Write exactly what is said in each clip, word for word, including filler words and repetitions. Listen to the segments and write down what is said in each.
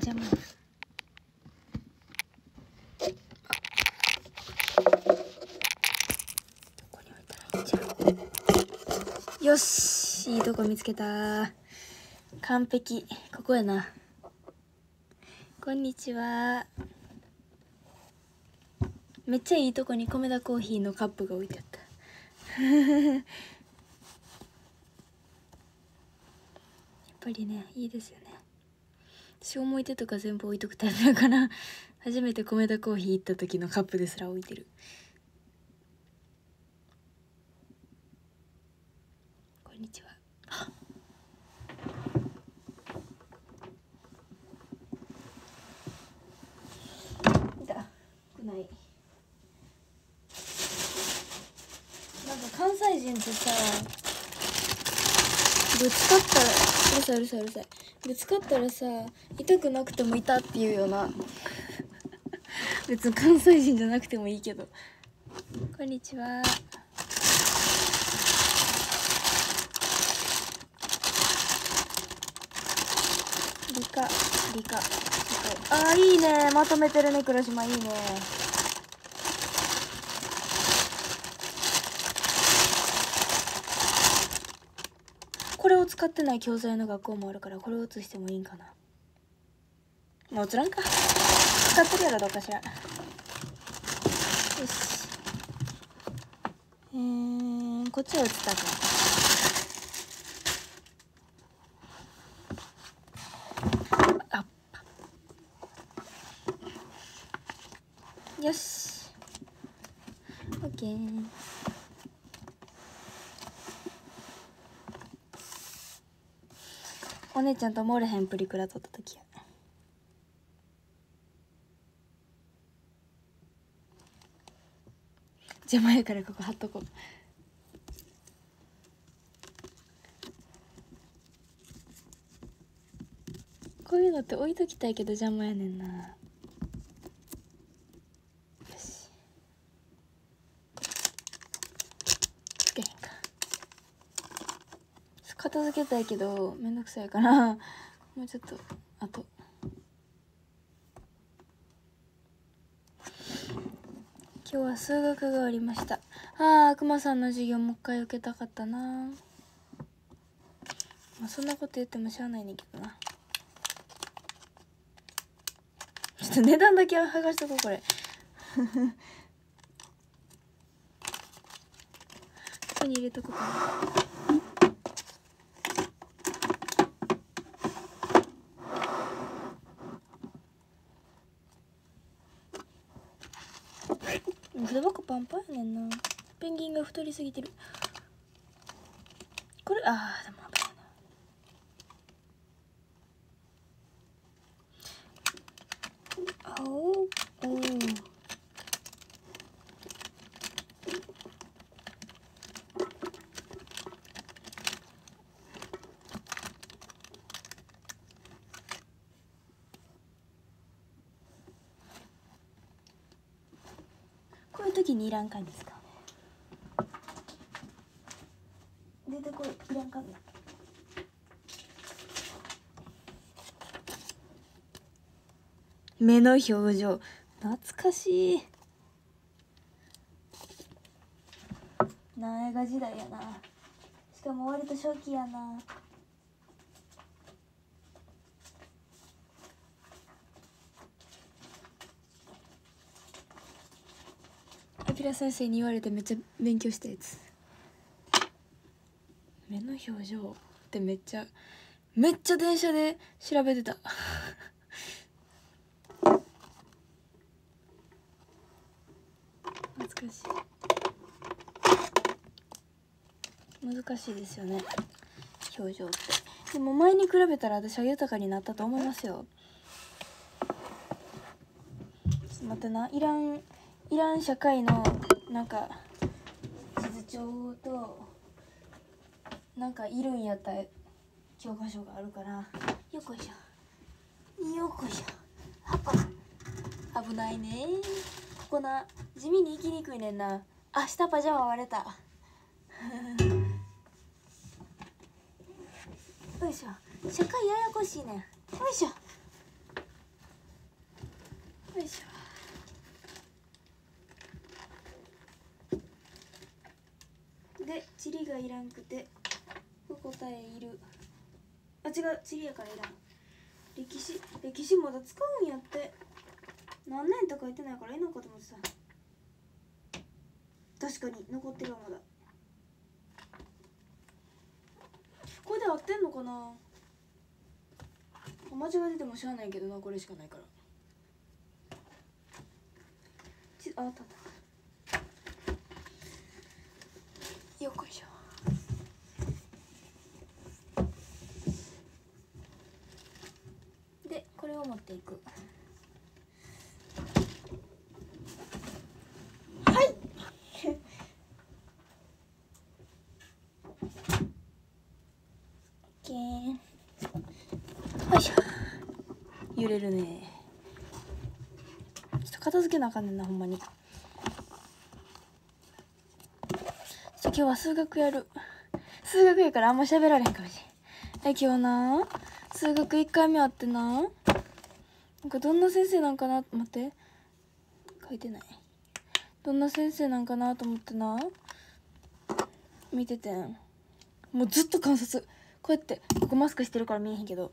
邪魔。ここに置いたらいいんじゃん。よし、いいとこ見つけた。完璧。ここやな。こんにちは。めっちゃいいとこに米田コーヒーのカップが置いてあったやっぱりね、いいですよね。私思い出とか全部置いとくタイプだから初めて米田コーヒー行った時のカップですら置いてる。こんにちは。痛くない。なんか関西人ってさ、ぶつかったらうるさいうるさいうるさいぶつかったらさ、痛くなくても痛って言うよな別に関西人じゃなくてもいいけど。こんにちは。理科理科あーいいね、まとめてるね黒島。いいね。これを使ってない教材の学校もあるから、これを写してもいいんかな。もう映らんか、使ってるやろどうかしら。よし、えー、こっちは映ったか。あっ、よし、オッケー。お姉ちゃんと漏れへんプリクラ撮った時や。邪魔やからここ貼っとこう。こういうのって置いときたいけど邪魔やねんな。よし、つけへんか。片付けたいけどめんどくさいからもうちょっとあと。今日は数学がありました。ああ、くまさんの授業もう一回受けたかったな。まあそんなこと言ってもしゃあないねんけどな。ちょっと値段だけは剥がしとこうこれここに入れとこうかな。筆箱パンパンやねんな。ペンギンが太りすぎてる。これあーでも危ないな。青おーこういう時にいらんかんですか。出てこい、いらんかんな。目の表情懐かしいな。映画時代やな。しかも割と初期やな。あきら先生に言われてめっちゃ勉強したやつ。目の表情ってめっちゃめっちゃ電車で調べてた懐かしい。難しいですよね表情って。でも前に比べたら私は豊かになったと思いますよ。ちょっと待ってな、イランイラン社会のなんか地図帳となんかいるんやった教科書があるから。よっこいしょよっこいしょ。はっぱ危ないね。ここな地味に行きにくいねんな。あ、下パジャマ割れたよいしょ。社会ややこしいねん。よいしょ。 よいしょ。でチリがいらんくて答えいる。あ、違う、チリやからいらん。歴史歴史まだ使うんやって。何年とか言ってないからいいのかと思ってさ。確かに残ってるわ。まだこれで合ってんのかな。間違えててもしゃあないけどな、これしかないから。ちあ、あったあった。よっこいしょ。でこれを持っていく。はいオッケー。よいしょ。揺れるね。ちょっと片付けなあかんねんな、ほんまに。ちょっと今日は数学やる。数学やからあんま喋られへんかもしれん。え、今日な数学いっかいめあってな、なんかどんな先生なんかな、待って書いてない。どんな先生なんかなと思ってな見ててん。もうずっと観察。こうやってここマスクしてるから見えへんけど、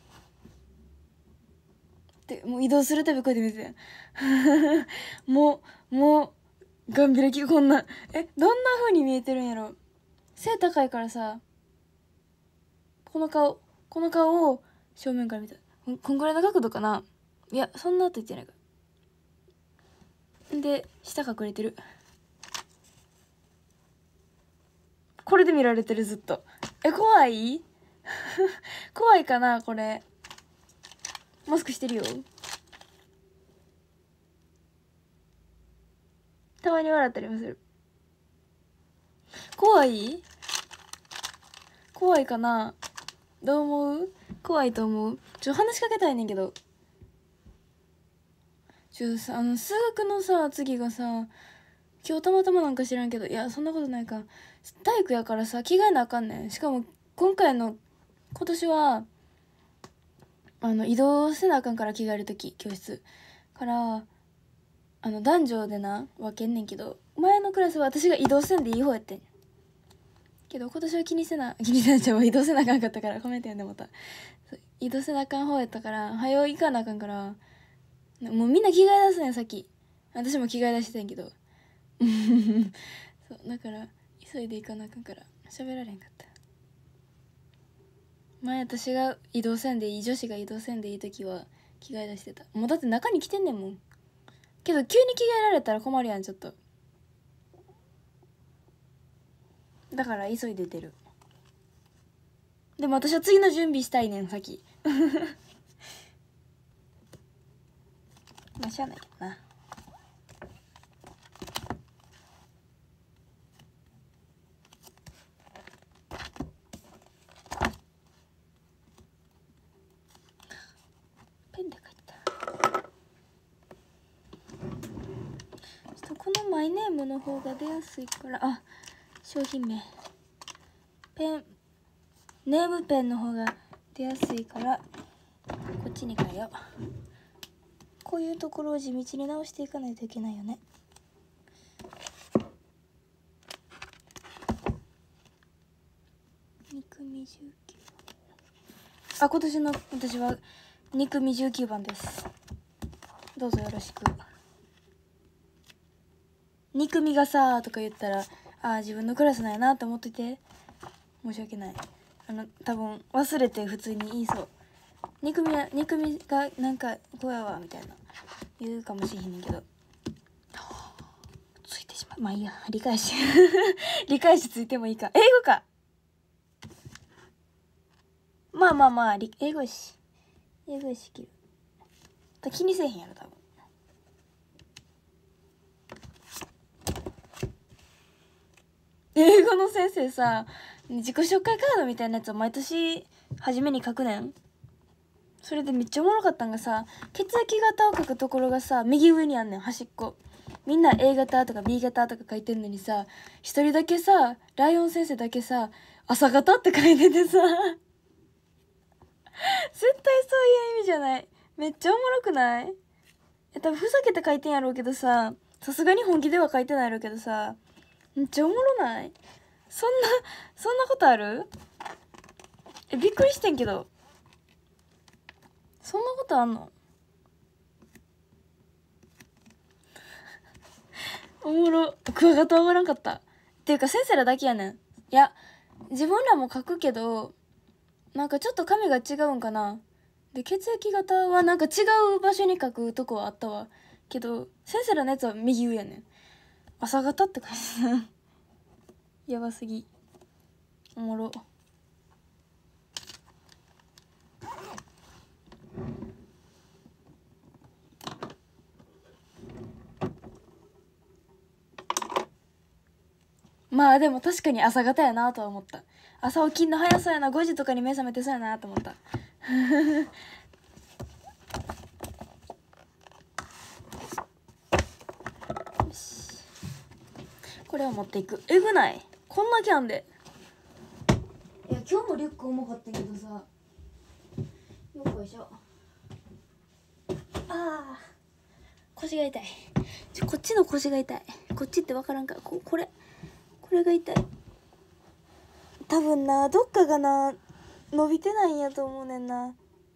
でもう移動するたびこうやって見ててんもうもうガンビラきこんな、えどんな風に見えてるんやろ。背高いからさ、この顔この顔を正面から見たここんぐらいの角度かな。いやそんなと言ってないからで下隠れてる。これで見られてるずっと。え怖い怖いかなこれ。マスクしてるよ。たまに笑ったりもする。怖い怖いかな。どう思う。怖いと思う。ちょ話しかけたいねんけど、ちょさあの数学のさ次がさ今日たまたまなんか知らんけど、いやそんなことないか、体育やからさ着替えなあかんねん。しかも今回の今年はあの移動せなあかんから、着替える時教室からあの男女でな分けんねんけど、前のクラスは私が移動せんでいい方やってんけど、今年は気にせな気にせなちゃう移動せなあかんかったから、コメント読んでもた。移動せなあかん方やったから早う行かなあかんから、もうみんな着替え出すねんさっき。私も着替え出してたんやけどそうだから急いで行かなあかんから喋られへんかった。前私が移動せんでいい、女子が移動せんでいい時は着替え出してた。もうだって中に着てんねんもん。けど急に着替えられたら困るやんちょっと。だから急いで出る。でも私は次の準備したいねんさっきまあしゃあないけどな。ペンで書いた。ちょっとこのマイネームの方が出やすいから、あ商品名ペンネームペンの方が出やすいからこっちに変えよう。こういうところを地道に直していかないといけないよね。に組じゅうきゅうばん、あ今年の私はに組じゅうきゅうばんです。どうぞよろしく。に組がさーとか言ったら、ああ自分のクラスなんやなって思ってて、申し訳ない。あの多分忘れて普通に言いそう。に組はに組がなんかこうやわみたいな言うかもしれへんねんけど、ついてしまう。まあいいや、理解し理解しついてもいいか。英語か。まあまあまあ英語やし英語やしきる気にせえへんやろ多分。英語の先生さ自己紹介カードみたいなやつを毎年初めに書くねん。それでめっちゃおもろかったんがさ、血液型を書くところがさ右上にあんねん、端っこ。みんな A 型とか B 型とか書いてるのにさ、一人だけさライオン先生だけさ朝型って書いててさ絶対そういう意味じゃない。めっちゃおもろくない？ え多分ふざけて書いてんやろうけどさ、さすがに本気では書いてないやろうけどさ、めっちゃおもろない？そんなそんなことある？えびっくりしてんけど、そんなことあんの？おもろ。クワガタおらんかったっていうか先生らだけやねん。いや自分らも書くけどなんかちょっと紙が違うんかな。で血液型はなんか違う場所に書くとこはあったわけど、先生らのやつは右上やねん。朝型って書いてたやばすぎ。おもろ。まあでも確かに朝型やなとは思った。朝起きんの早そうやな、ごじとかに目覚めてそうやなと思ったよし、これを持っていく。えぐない？こんなキャンで。いや今日もリュック重かったけどさ、よっこいしょ。ああ腰が痛い。ちょこっちの腰が痛い。こっちって分からんか、ここれこれが痛い。多分などっかがな伸びてないんやと思うねんな。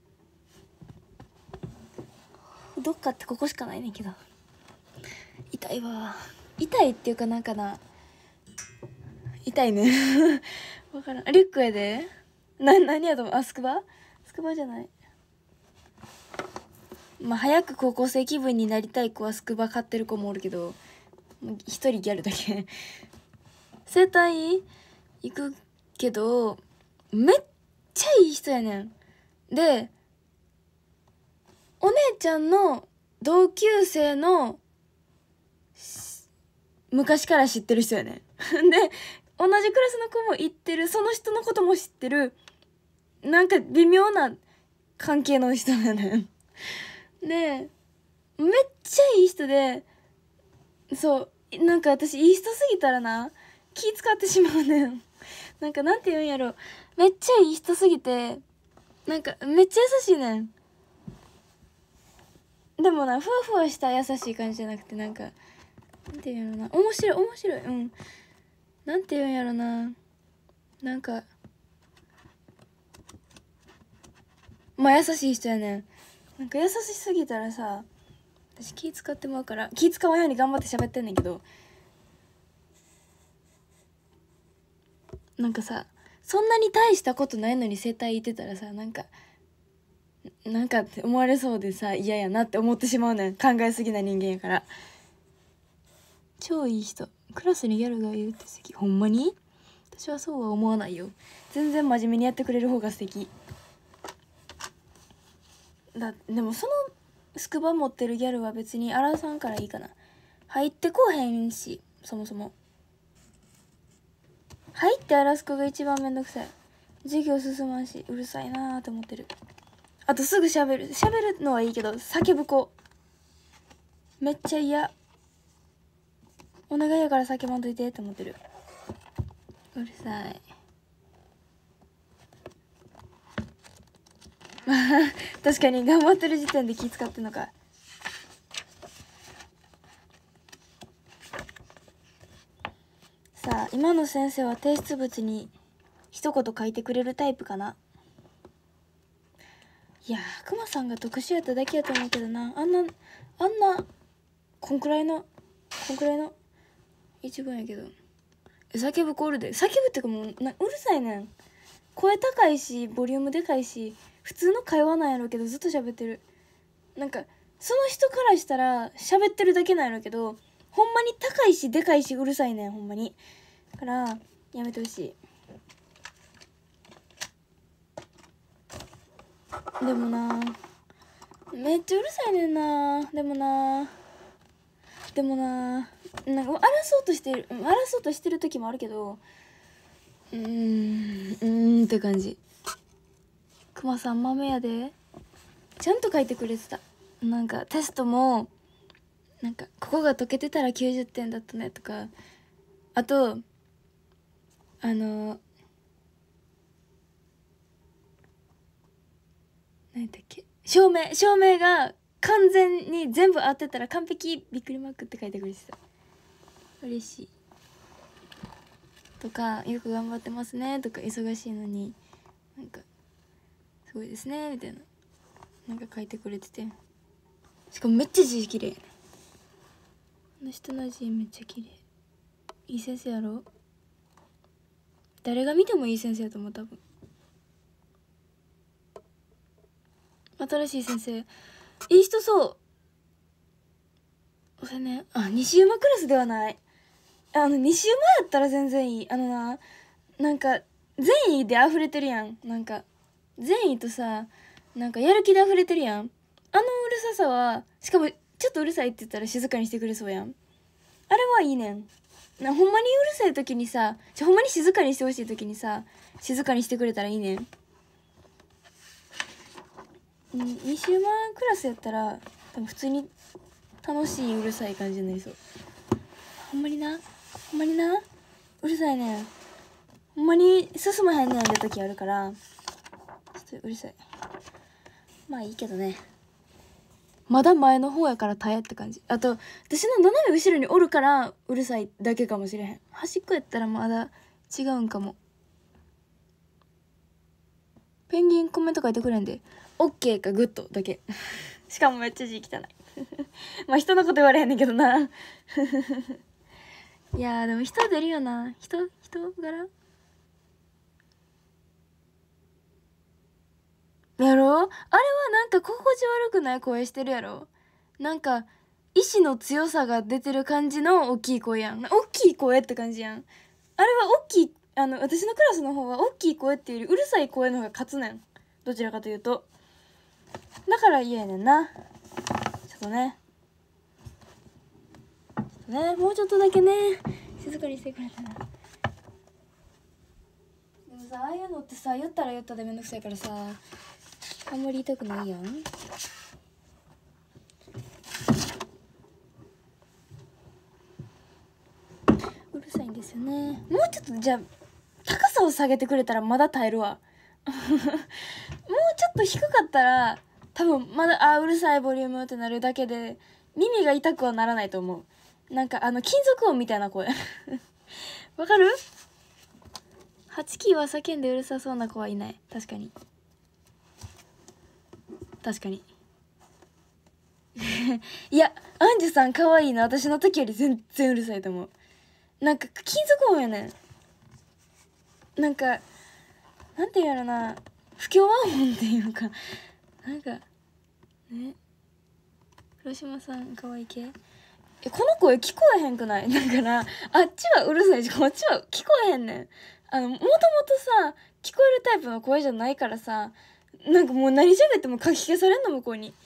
どっかってここしかないねんけど、痛いわ。痛いっていうかなんかな、痛いね分からん。リュックやで。な何やと思う？あスクバスクバじゃない。まあ早く高校生気分になりたい子はスクバ買ってる子もおるけど、一人ギャルだけ整体行くけどめっちゃいい人やねん。でお姉ちゃんの同級生の昔から知ってる人やねんで同じクラスの子も行ってる、その人のことも知ってる、なんか微妙な関係の人やねんでめっちゃいい人で、そうなんか私いい人すぎたらな気使ってしまうねんなんかなんて言うんやろ、めっちゃいい人すぎてなんかめっちゃ優しいねん。でもなふわふわした優しい感じじゃなくて、なんかなんて言うんやろな、面白い面白い、うんなんて言うんやろな、なんかまあ優しい人やねん。なんか優しすぎたらさ私気使ってまうから、気使わんように頑張って喋ってんねんけど、なんかさそんなに大したことないのに整体行ってたらさ、なんかなんかって思われそうでさ嫌やなって思ってしまうねん。考えすぎな人間やから。超いい人。クラスにギャルがいるって素敵。ほんまに？私はそうは思わないよ。全然真面目にやってくれる方が素敵だ。でもそのスクバ持ってるギャルは別にアラさんからいいかな。入ってこうへんし、そもそも入って荒らす子が一番めんどくさい。授業進まんしうるさいなーって思ってる。あとすぐ喋る喋るのはいいけど叫ぶ子めっちゃ嫌。お願いやから叫ばんといてって思ってる。うるさい確かに頑張ってる時点で気使ってんのか。さあ今の先生は提出物に一言書いてくれるタイプかな。いやークマさんが特殊やっただけやと思うけどな、あんなあんなこんくらいのこんくらいの一文やけど叫ぶ子おるで。叫ぶってかもうなうるさいねん。声高いしボリュームでかいし普通の会話なんやろうけどずっと喋ってる。なんかその人からしたら喋ってるだけなんやろうけどほんまに高いしでかいしうるさいねんほんまに。だからやめてほしい。でもなめっちゃうるさいねんな。でもなでもななんか争おうとしてる争おうとしてる時もあるけどうーんうーんって感じ。クマさん豆やで。ちゃんと書いてくれてた。なんかテストもなんかここが解けてたらきゅうじゅってんだったねとか、あとあの何だっけ、照明照明が完全に全部合ってたら完璧びっくりマークって書いてくれてた。嬉しい。とかよく頑張ってますねとか、忙しいのになんかすごいですねみたいななんか書いてくれてて、しかもめっちゃ字綺麗。この人の字めっちゃ綺麗。いい先生やろ。誰が見てもいい先生やと思う多分。新しい先生いい人そう。それね、あ、西馬クラスではない。あの西馬やったら全然いい。あのな、なんか善意で溢れてるやん。なんか善意とさ、なんかやる気で溢れてるやん。あのうるささは、しかもちょっとうるさいって言ったら静かにしてくれそうやん。あれはいいねんな。ほんまにうるさい時にさ、ちょほんまに静かにしてほしい時にさ、静かにしてくれたらいいねん。西馬クラスやったら多分普通に楽しいうるさい感じになりそう。ほんまにな、ほんまにな、うるさいねん。ほんまに進まへんねんって時あるから、ちょっとうるさい。まあいいけどね。まだ前の方やから耐えって感じ。あと私の斜め後ろにおるからうるさいだけかもしれへん。端っこやったらまだ違うんかも。ペンギンコメント書いてくれんで OK かグッドだけしかもめっちゃ字汚いまあ人のこと言われへんねんけどないやーでも人出るよな。人人柄やろ。あれはなんか心地悪くない声してるやろ。なんか意志の強さが出てる感じの大きい声やん。大きい声って感じやん。あれは大きい、あの私のクラスの方は大きい声っていうよりうるさい声の方が勝つねん。どちらかというとだから嫌やねんな。ちょっとねちょっとねもうちょっとだけね静かにしてくれたら。でもさ、ああいうのってさ、言ったら言ったでめんどくさいからさ、あんまり言いたくないやん。うるさいんですよね。もうちょっとじゃあ高さを下げてくれたらまだ耐えるわもうちょっと低かったら多分まだあうるさいボリュームってなるだけで耳が痛くはならないと思う。なんかあの金属音みたいな声わかる。はちキーは叫んでうるさそうな子はいない。確かに確かにいやアンジュさん可愛いの私の時より全然うるさいと思う。なんか金属音やねん。なんかなんていうのな、不協和音っていうかなんかね。黒島さん可愛い系。えこの声聞こえへんくない。だからあっちはうるさいしこっちは聞こえへんねん。あのもともとさ聞こえるタイプの声じゃないからさ、なんかもう何喋ってもかき消されんの向こうに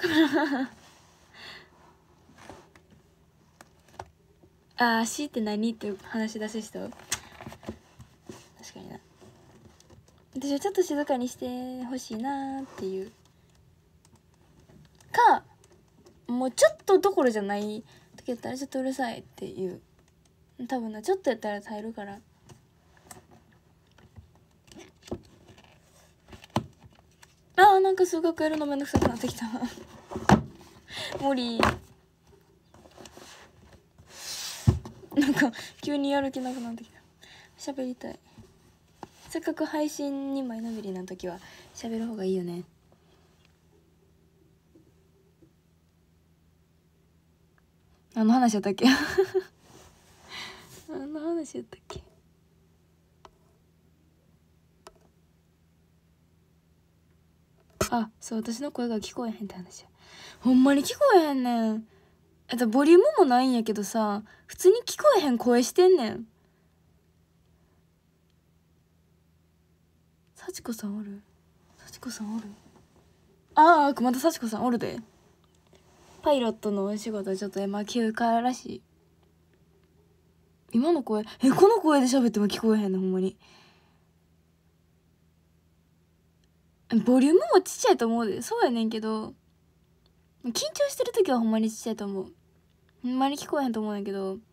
あー足って何って話し出す人確かにな。私はちょっと静かにしてほしいなっていうか、もうちょっとどころじゃない時やったらちょっとうるさいっていう、多分なちょっとやったら耐えるから。あーなんか数学やるのめんどくさくなってきた無理。なんか急にやる気なくなってきた。喋りたい。せっかく配信に前のめりな時は喋る方がいいよね。あの話やったっけあの話やったっけ。あそう私の声が聞こえへんって話や。ほんまに聞こえへんねん。あとボリュームもないんやけどさ、普通に聞こえへん声してんねん。幸子さんおる。幸子さんおる。ああまた幸子さんおるで。パイロットのお仕事ちょっと今休暇らしい。今の声えこの声で喋っても聞こえへんねんほんまに。ボリュームもちっちゃいと思うで。そうやねんけど緊張してる時はほんまにちっちゃいと思う。ほんまに聞こえへんと思うねんけど、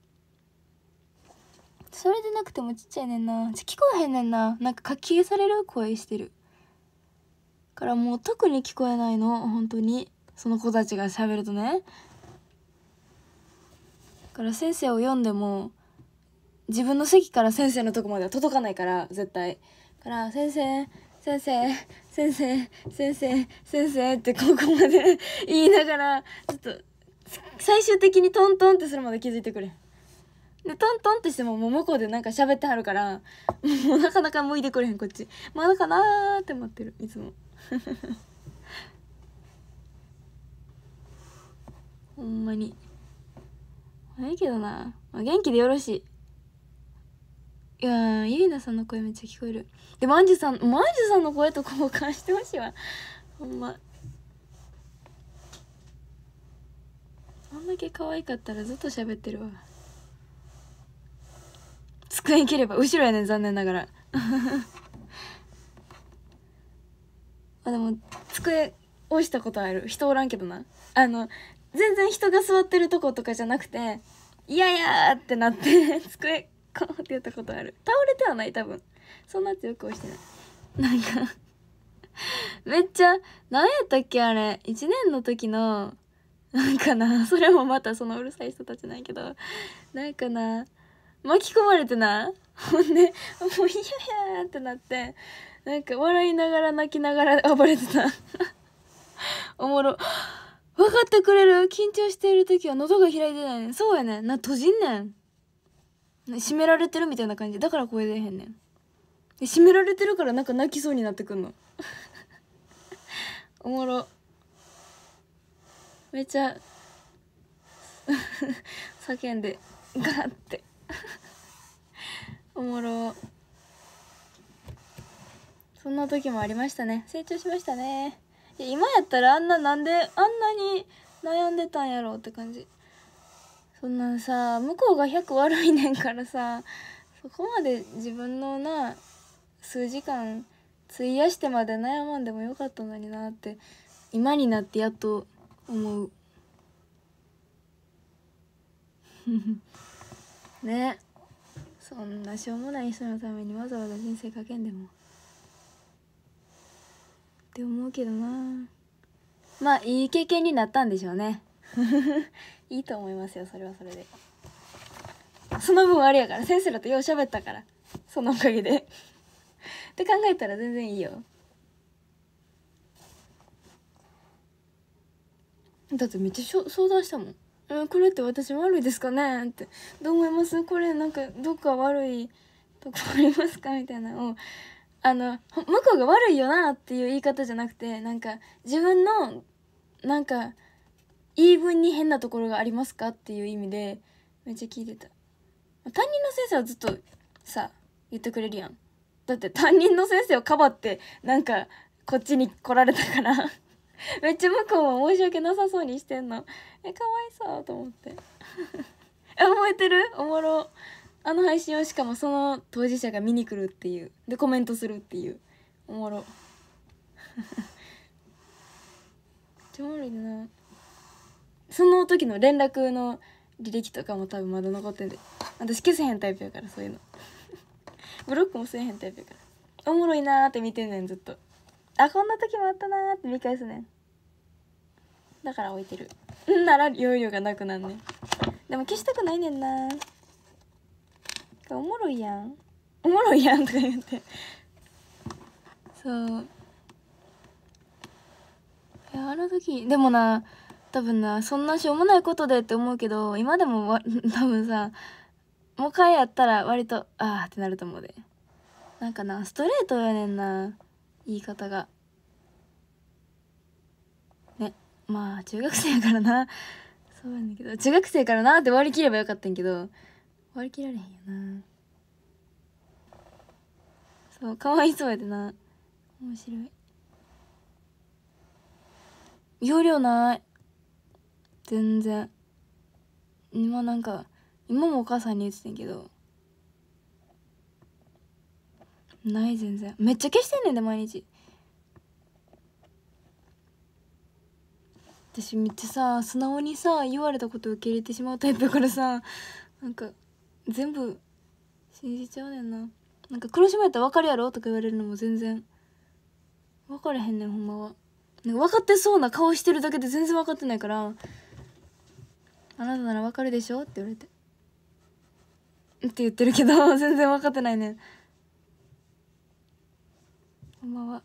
それでなくてもちっちゃいねんな。聞こえへんねんな。なんかかき消される声してるからもう特に聞こえないの本当に。 その子たちが喋るとね。だから先生を読んでも自分の席から先生のとこまでは届かないから絶対。だから先生先生先生先生先生ってここまで言いながらちょっと最終的にトントンってするまで気づいてくれ。でトントンってしてももう向こうでなんか喋ってはるからもうなかなか向いてくれへんこっち。まだかなーって待ってるいつもほんまにないけどな、まあ、元気でよろしい。いやーゆいなさんの声めっちゃ聞こえる。でもアンジュさんもうアンジュさんの声と交換してほしいわほんま。あんだけ可愛かったらずっと喋ってるわ。机切れば後ろやねん残念ながらあでも机押したことある。人おらんけどな。あの全然人が座ってるとことかじゃなくていやいやーってなって机コーってやったことある。倒れてはない多分。そんな強く押してない。なんかめっちゃ何やったっけあれいちねんの時のなんかな、それもまたそのうるさい人たちなんやけどなんかな巻き込まれてな、ほんでもういやいやーってなってなんか笑いながら泣きながら暴れてたおもろ。分かってくれる？緊張している時は喉が開いてないねん。そうやねんな、閉じんねん。閉められてるみたいな感じだから声出えへんねん。で閉められてるからなんか泣きそうになってくんのおもろ。めっちゃ叫んでガーっておもろ。そんな時もありましたね。成長しましたね。いや今やったらあんななんであんなに悩んでたんやろうって感じ。そんなんさ向こうがひゃく悪いねんからさそこまで自分のな数時間費やしてまで悩まんでもよかったのになって今になってやっと思うね。そんなしょうもない人のためにわざわざ人生かけんでもって思うけどな。まあいい経験になったんでしょうねいいと思いますよそれはそれで。その分あれやから先生らとよう喋ったからそのおかげでって考えたら全然いいよ。だってめっちゃしょ相談したもん。えこれって私悪いですかねってどう思います？これなんかどっか悪いとこありますかみたいなのをあの向こうが悪いよなっていう言い方じゃなくてなんか自分のなんか言い分に変なところがありますかっていう意味でめっちゃ聞いてた。担任の先生はずっとさ言ってくれるやん。だって担任の先生をかばってなんかこっちに来られたからめっちゃ向こうも申し訳なさそうにしてんの。えかわいそうと思ってえ覚えてる？おもろ。あの配信をしかもその当事者が見に来るっていうでコメントするっていうおもろめっちゃおもろいな。その時の連絡の履歴とかも多分まだ残ってんで私消せへんタイプやからそういうのブロックもせえへんタイプやからおもろいなーって見てんねんずっと。あこんな時もあったなーって見返すねん。だから置いてるんなら容量がなくなんねん。でも消したくないねんな。おもろいやんおもろいやんとか言ってそういやあの時でもな多分なそんなしょうもないことでって思うけど今でもわ多分さもう一回やったら割とあーってなると思うで。なんかなストレートやねんな言い方がね。まあ中学生やからなそうやねんけど中学生からなって割り切ればよかったんけど割り切られへんよな。そうかわいそうやでな。面白い。容量ない全然。今なんか今もお母さんに言ってたんけどない全然。めっちゃ消してんねんで毎日。私めっちゃさ素直にさ言われたこと受け入れてしまうタイプやからさなんか全部信じちゃうねんな。なんか黒島やったら分かるやろとか言われるのも全然分かれへんねんほんまは。 なんか分かってそうな顔してるだけで全然分かってないから、あなたなら分かるでしょって言われてって言ってるけど全然分かってないね。こんばんは。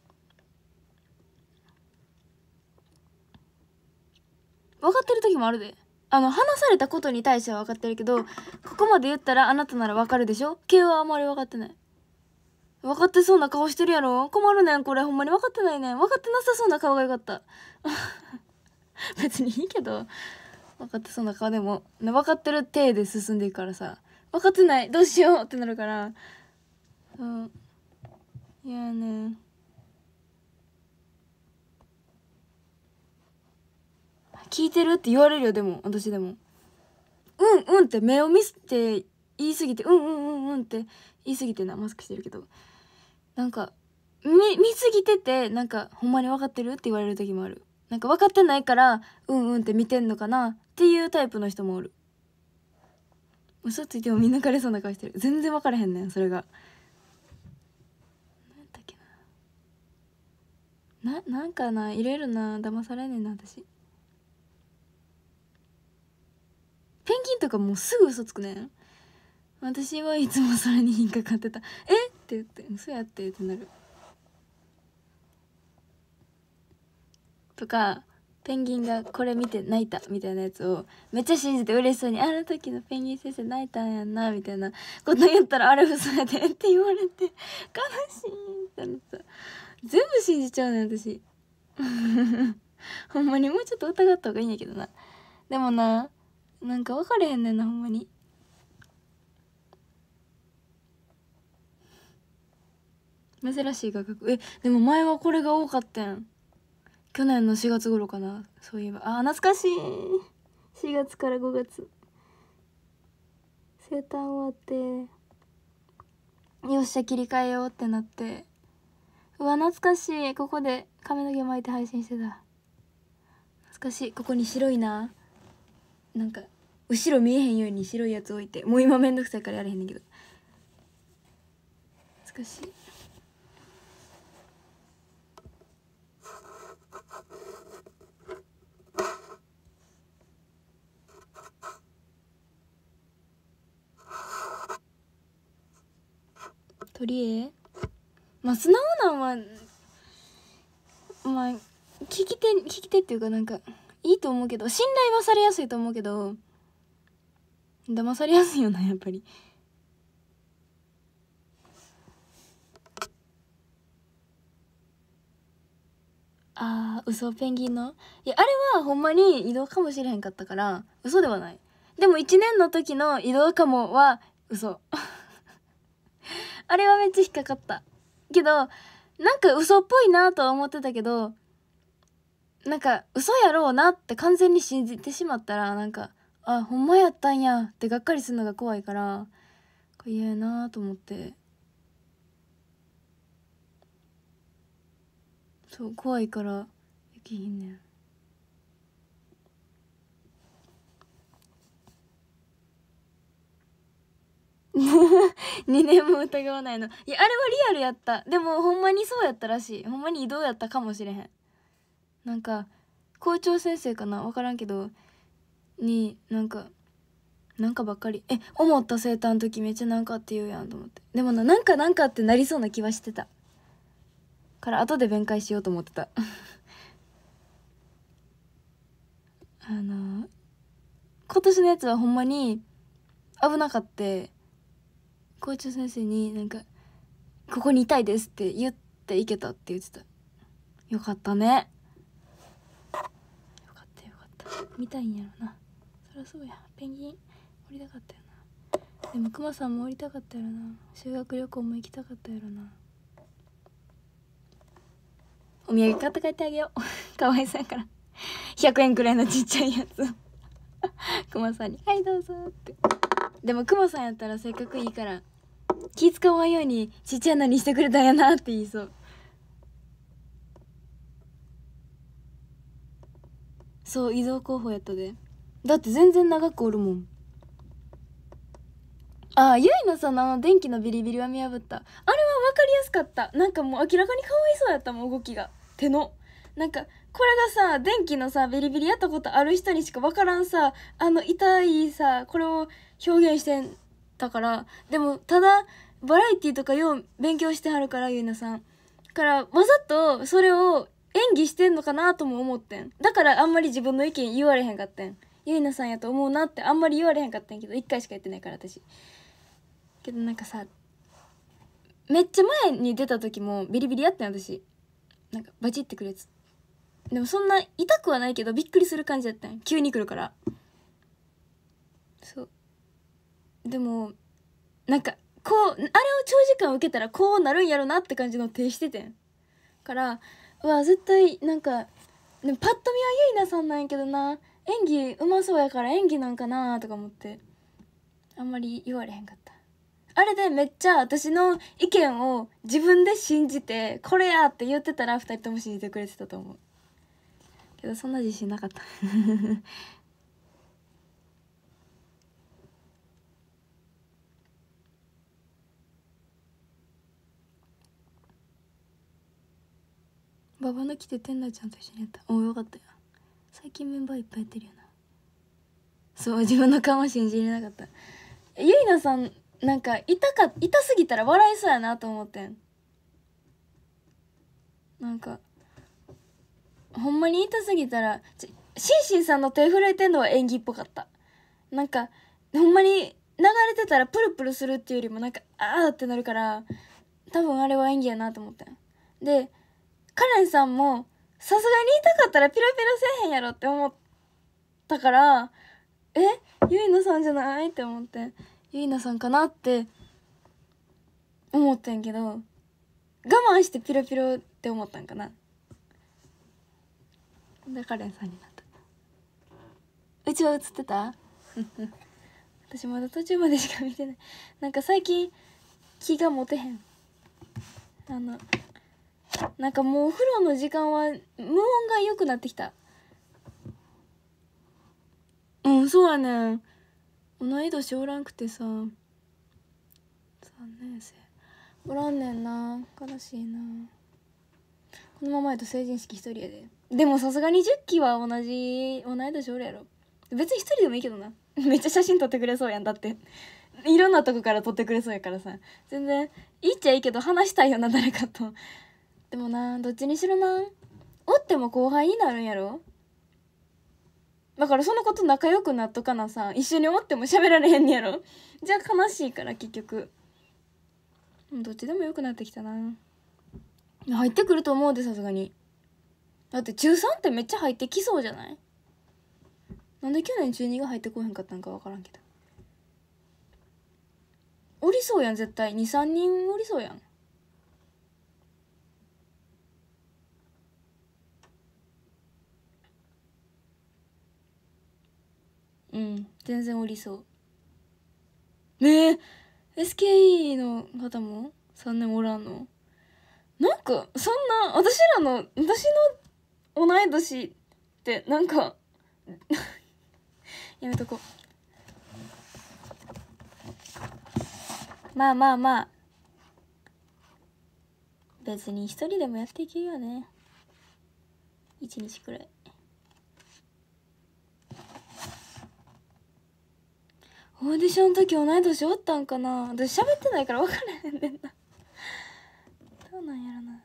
分かってる時もあるで。あの話されたことに対しては分かってるけど、ここまで言ったらあなたなら分かるでしょ系はあんまり分かってない。分かってそうな顔してるやろ。困るねんこれ、ほんまに分かってないねん。分かってなさそうな顔がよかった別にいいけど、分かってそうな顔でも分かってる体で進んでいくからさ、分かってないどうしようってなるから、うん、いやね、聞いてるって言われるよ。でも私でもうんうんって目を見せて言い過ぎて、うんうんうんうんって言い過ぎてな、マスクしてるけど、なんか見見すぎてて、なんかほんまに分かってるって言われる時もある。なんか分かってないからうんうんって見てんのかなっていうタイプの人もおる。嘘ついてもみんなかれそうな顔してる。全然分からへんねんそれが。なんだっけな、ななんかないろいろな騙されんねんな私。ペンギンとかもうすぐ嘘つくねん。私はいつもそれに引っかかってた。えって言って嘘やってってなる。とかペンギンがこれ見て泣いたみたいなやつをめっちゃ信じて嬉しそうに、あの時のペンギン先生泣いたんやんなみたいなこと言ったら、あれ嘘やでって言われて悲しいってなった。全部信じちゃうねん私ほんまにもうちょっと疑った方がいいんやけどな。でもな、なんか分かれへんねんなほんまに。珍しい画角。えでも前はこれが多かったん。去年のしがつ頃かな、そういえば。あ懐かしい。しがつからごがつ生誕終わって、よっしゃ切り替えようってなって、うわ懐かしい。ここで髪の毛巻いて配信してた。懐かしい。ここに白いな、なんか後ろ見えへんように白いやつ置いて、もう今めんどくさいからやれへんねんけど、懐かしい。取り柄まあ素直なんはまあ聞き手聞き手っていうかなんかいいと思うけど、信頼はされやすいと思うけど騙されやすいよなやっぱり。あー嘘ペンギンの、いやあれはほんまに移動かもしれへんかったから嘘ではない。でもいちねんの時の移動かもは嘘あれはめっちゃ引っかかったけど、なんか嘘っぽいなとは思ってたけど、なんか嘘やろうなって完全に信じてしまったら、なんかあほんまやったんやってがっかりするのが怖いから嫌やなと思って、そう怖いからできひんねんにねんも疑わないの。いやあれはリアルやった。でもほんまにそうやったらしい。ほんまに移動やったかもしれへん。なんか校長先生かな分からんけどになんかなんかばっかり、え思った生誕の時めっちゃなんかって言うやんと思って、でもななんかなんかってなりそうな気はしてたから後で弁解しようと思ってたあの今年のやつはほんまに危なかって、校長先生になんか「ここにいたいです」って言っていけたって言ってた。よかったね、よかったよかった。見たいんやろな、そりゃそうや。ペンギン降りたかったよな。でもクマさんも降りたかったやろな。修学旅行も行きたかったやろな。お土産買って帰ってあげようかわいそうやからひゃくえんくらいのちっちゃいやつクマさんに「はいどうぞ」って。でもクマさんやったらせっかくいいから気使わんようにちっちゃいのにしてくれたんやなって言いそう。そう移動候補やったで。だって全然長くおるもん。ああゆいのさんのあの電気のビリビリは見破った。あれは分かりやすかった。なんかもう明らかにかわいそうやったもん動きが、手のなんかこれがさ電気のさビリビリやったことある人にしか分からんさあの痛いさこれを表現してんだから。でもただバラエティとかよう勉強してはるからゆいなさんからわざとそれを演技してんのかなとも思ってん。だからあんまり自分の意見言われへんかってん。ゆいなさんやと思うなってあんまり言われへんかったんやけどいっかいしか言ってないから私。けどなんかさめっちゃ前に出た時もビリビリやったん私。なんかバチってくるやつ。でもそんな痛くはないけどびっくりする感じだったん急に来るから。そうでもなんかこうあれを長時間受けたらこうなるんやろなって感じの手しててんからうわ絶対なんかでもパッと見はゆいなさんなんやけどな演技うまそうやから演技なんかなとか思ってあんまり言われへんかった。あれでめっちゃ私の意見を自分で信じてこれやって言ってたらふたりとも信じてくれてたと思うけどそんな自信なかったババ抜きて天内ちゃんと一緒にやった。おおよかったよ。最近メンバーいっぱいやってるよな。そう自分の顔は信じれなかった。ゆいなさんなんか痛か痛すぎたら笑いそうやなと思ってん。なんかほんまに痛すぎたらちシンシンさんの手震えてんのは演技っぽかった。なんかほんまに流れてたらプルプルするっていうよりもなんかあーってなるから多分あれは演技やなと思ったんで、カレンさんもさすがに痛かったらピロピロせえへんやろって思ったからえゆいなさんじゃないって思ってゆいなさんかなって思ってんけど我慢してピロピロって思ったんかな。でカレンさんになった。うちは映ってた私まだ途中までしか見てない。なんか最近気が持てへん。あのなんかもうお風呂の時間は無音が良くなってきた。うんそうやねん。同い年おらんくてささんねん生おらんねんな。悲しいな。このままやと成人式一人やで。でもさすがにじゅっきは同じ同い年おるやろ。別に一人でもいいけどなめっちゃ写真撮ってくれそうやん。だっていろんなとこから撮ってくれそうやからさ全然いいっちゃいいけど話したいよな誰かと。でもなどっちにしろなおっても後輩になるんやろ。だからそのこと仲良くなっとかなさ一緒におっても喋られへんねやろ。じゃあ悲しいから結局どっちでもよくなってきたな。入ってくると思うでさすがに。だって中さんってめっちゃ入ってきそうじゃない。なんで去年中にが入ってこへんかったんか分からんけどおりそうやん絶対にさんにんおりそうやん。うん全然おりそうねえ エスケーイー の方もさんねんおらんの。なんかそんな私らの私の同い年ってなんかやめとこう。まあまあまあ別に一人でもやっていけるよね一日くらい。オーディションの時同い年おったんかな。私喋ってないから分からへんねんなどうなんやろな。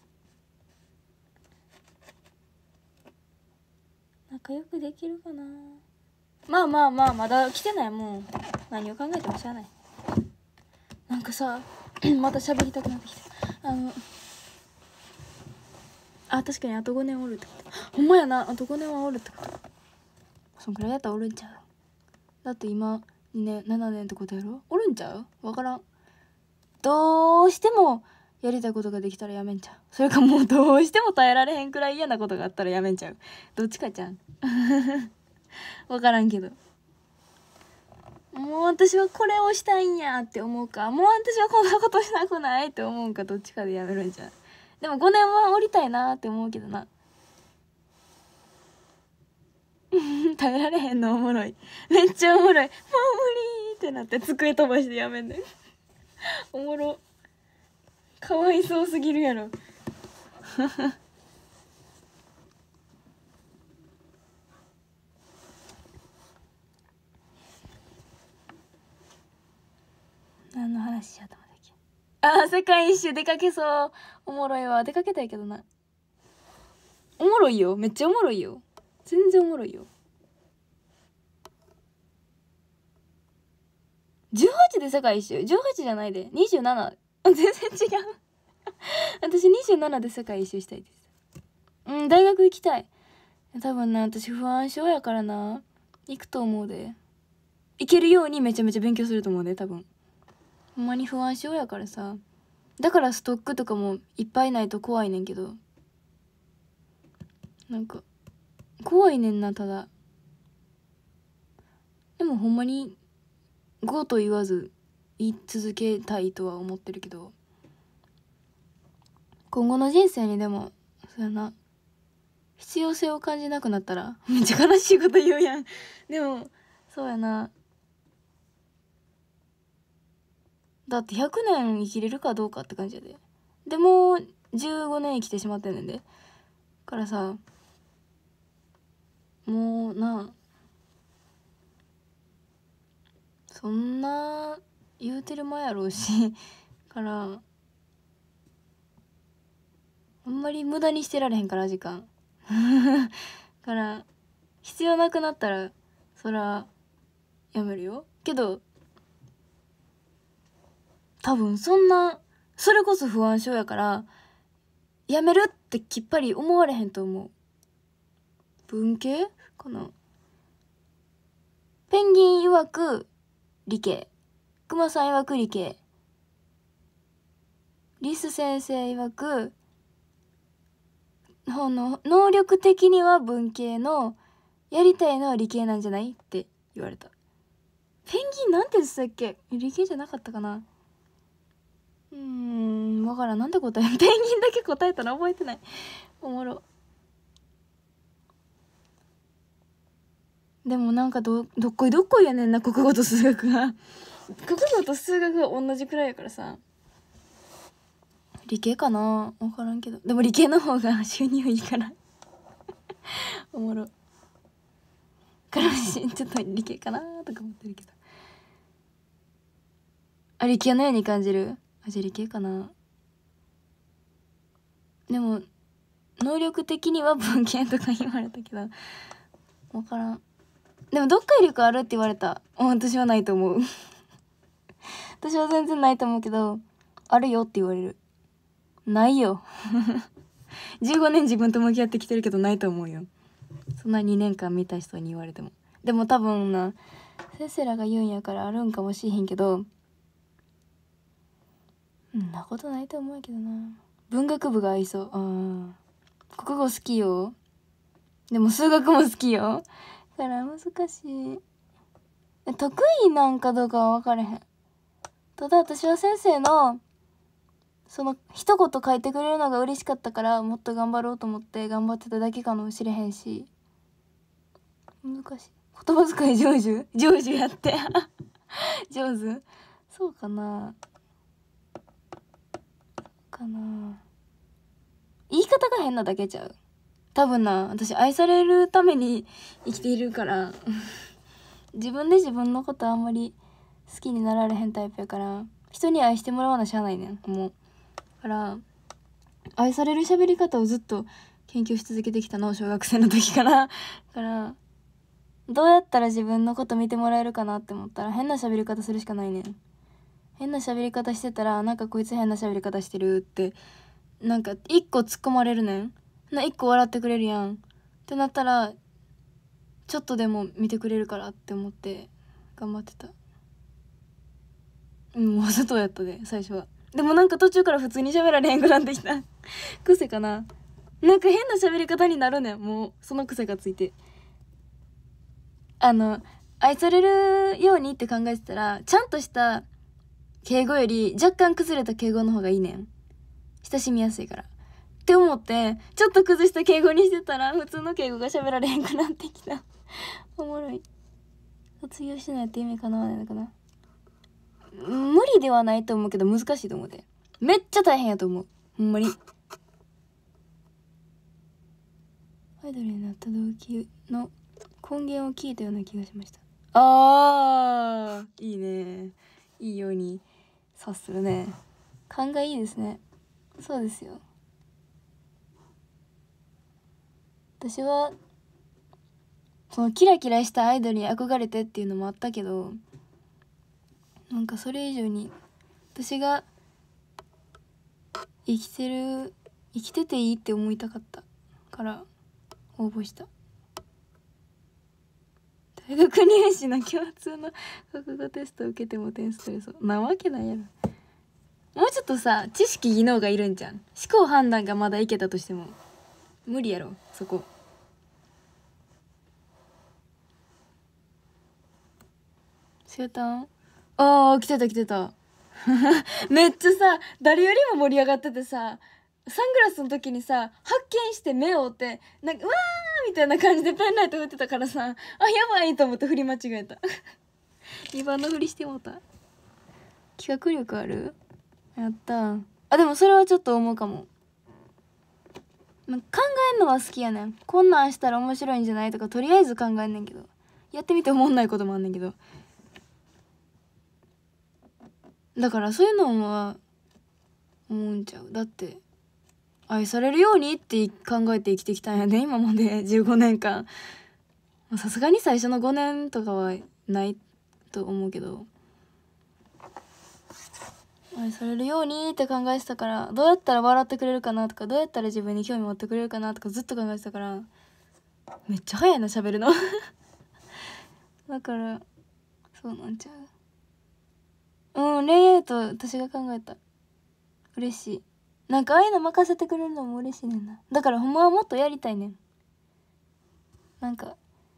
仲良くできるかな。まあまあまあまだ来てないもん。何を考えてもしゃあない。なんかさまた喋りたくなってきた。あのあ確かにあとごねんおるってことほんまやな。あとごねんはおるってことそんくらいやったらおるんちゃう。だって今にねんななねんってことやろ。おるんちゃう分からん。どうしてもやりたいことができたらやめんちゃう。それかもうどうしても耐えられへんくらい嫌なことがあったらやめんちゃう。どっちかちゃん分からんけどもう私はこれをしたいんやって思うかもう私はこんなことしたくないって思うかどっちかでやめるんじゃん。でもごねんはおりたいなって思うけどな耐えられへんのおもろい。めっちゃおもろい。もう無理ってなって机飛ばしてやめんねんおもろ。かわいそうすぎるやろし頭だけ。あー、世界一周出かけそう。おもろいわ。出かけたいけどな。おもろいよ、めっちゃおもろいよ。全然おもろいよ。じゅうはちで世界一周、じゅうはちじゃないで、にじゅうなな。全然違う。私にじゅうななで世界一周したいです。うん、大学行きたい。多分な、私不安症やからな、行くと思うで。行けるようにめちゃめちゃ勉強すると思うで、多分。ほんまに不安症やからさ。だからストックとかもいっぱいないと怖いねんけど、なんか怖いねんな。ただでもほんまにゴーと言わず言い続けたいとは思ってるけど、今後の人生にでもそうやな、必要性を感じなくなったらめっちゃ悲しいこと言うやん。でもそうやな、だってひゃくねん生きれるかどうかって感じやで。でもじゅうごねん生きてしまってんねんで。からさ、もうな、そんな言うてる前やろうしからあんまり無駄にしてられへんから時間から必要なくなったらそらやめるよ。けど多分そんな、それこそ不安症やからやめるってきっぱり思われへんと思う。文系かな。ペンギン曰く理系、クマさん曰く理系、リス先生曰くほの能力的には文系のやりたいのは理系なんじゃないって言われた。ペンギンなんて言ってたっけ、理系じゃなかったかな。うーん、わからん。なんで答えペンギンだけ答えたら覚えてない。おもろ。でもなんかどどっこいどっこいやねんな、国語と数学が国語と数学が同じくらいやからさ、理系かな、分からんけど。でも理系の方が収入いいからおもろ。からしちょっと理系かなとか思ってるけど、あ、理系のように感じる。あ、じゃあ理系かな。でも能力的には文系とか言われたけど分からん。でも読解力あるって言われた。私はないと思う私は全然ないと思うけど、あるよって言われる。ないよじゅうごねん自分と向き合ってきてるけどないと思うよ。そんなにねんかん見た人に言われても。でも多分な、先生らが言うんやからあるんかもしれへんけど、んなことないと思うけどな。文学部が合いそう。ああ、国語好きよ。でも数学も好きよ。だから難しい。得意なんかどうかは分かれへん。ただ私は先生のその一言書いてくれるのが嬉しかったから、もっと頑張ろうと思って頑張ってただけかもしれへんし。難しい。言葉遣い上手上手やって上手そうかなかな。言い方が変なだけちゃう。多分な、私愛されるために生きているから自分で自分のことあんまり好きになられへんタイプやから、人に愛してもらわなしゃあないねん。もうだから愛される喋り方をずっと研究し続けてきたの、小学生の時からだからどうやったら自分のこと見てもらえるかなって思ったら変な喋り方するしかないねん。変な喋り方してたら、なんかこいつ変な喋り方してるってなんか一個突っ込まれるねんな、一個笑ってくれるやんってなったら、ちょっとでも見てくれるからって思って頑張ってた。うん、わざとやったで最初は。でもなんか途中から普通に喋られへんくなってきた癖かな。なんか変な喋り方になるねん、もうその癖がついて。あの愛されるようにって考えてたら、ちゃんとした敬語より若干崩れた敬語の方がいいねん。親しみやすいからって思って、ちょっと崩した敬語にしてたら普通の敬語が喋られへんくなってきたおもろい。卒業しないって意味かなわないのかな。無理ではないと思うけど難しいと思うで。めっちゃ大変やと思う、ほんまに。アイドルになった動機の根源を聞いたような気がしました。あー、いいね、いいように察するね。勘がいいですね。そうですよ。私はそのキラキラしたアイドルに憧れてっていうのもあったけど、なんかそれ以上に私が生きてる生きてていいって思いたかったから応募した。大学入試の共通の国語テストを受けても点数取れそうなわけないやろ。もうちょっとさ、知識技能がいるんじゃん。思考判断がまだいけたとしても無理やろそこ。生誕ああ来てた来てためっちゃさ誰よりも盛り上がっててさ、サングラスの時にさ発見して目を追ってなんかうわーみたいな感じでペンライト振ってたからさ、あやばいと思って振り間違えたにばんの振りしてもうた。企画力ある。やったあ。でもそれはちょっと思うかも。考えんのは好きやねん。こんなんしたら面白いんじゃないとかとりあえず考えんねんけど、やってみて思んないこともあんねんけど、だからそういうのは思うんちゃう。だって愛されるようにって考えて生きてきたんやで、今までじゅうごねんかん。さすがに最初のごねんとかはないと思うけど、愛されるようにって考えてたから、どうやったら笑ってくれるかなとか、どうやったら自分に興味持ってくれるかなとかずっと考えてたから、めっちゃ早いな喋るのだからそうなんちゃう。うん、恋愛と私が考えた。嬉しい。なんかああいうの任せてくれるのも嬉しいねんな。だからほんまはもっとやりたいねん。なんか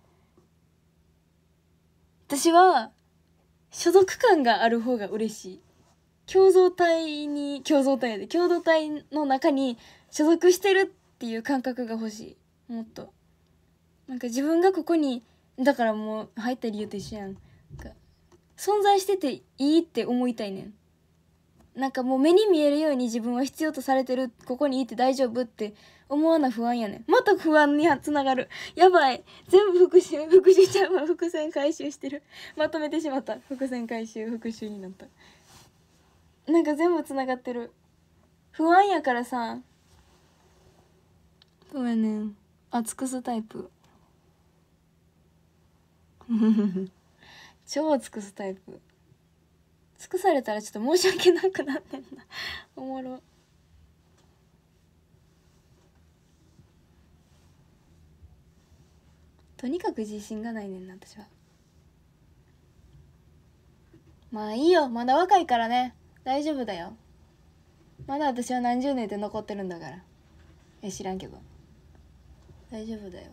私は所属感がある方が嬉しい。共同体に共同体やで共同体の中に所属してるっていう感覚が欲しい。もっとなんか自分がここにだからもう入った理由と一緒やん。なんか存在してていいって思いたいねん。なんかもう目に見えるように自分は必要とされてる、ここにいて大丈夫って思わな不安やねん。また不安につながる。やばい、全部復習復習ちゃうわ。伏線回収してる。まとめてしまった。伏線回収復習になった。なんか全部つながってる。不安やからさ。そうやねん。あ、尽くすタイプ超尽くすタイプ。尽くされたらちょっと申し訳なくなってんなおもろ。とにかく自信がないねんな私は。まあいいよ、まだ若いからね、大丈夫だよ。まだ私は何十年で残ってるんだから。え知らんけど大丈夫だよ。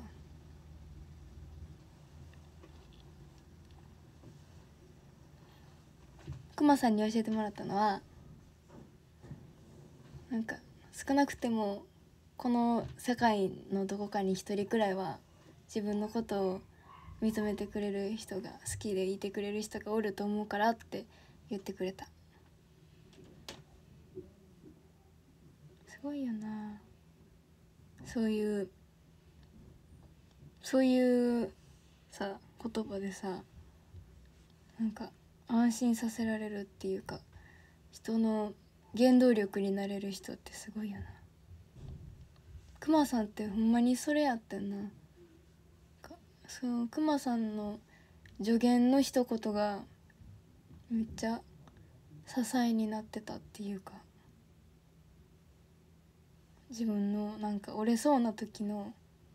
くまさんに教えてもらったのは、なんか少なくてもこの世界のどこかに一人くらいは自分のことを認めてくれる人が、好きでいてくれる人がおると思うからって言ってくれた。すごいよな。そういうそういうさ言葉でさ、なんか安心させられるっていうか、人の原動力になれる人ってすごいよな。くまさんってほんまにそれやってんな。そう、くまさんの助言の一言がめっちゃ支えになってたっていうか、自分のなんか折れそうな時の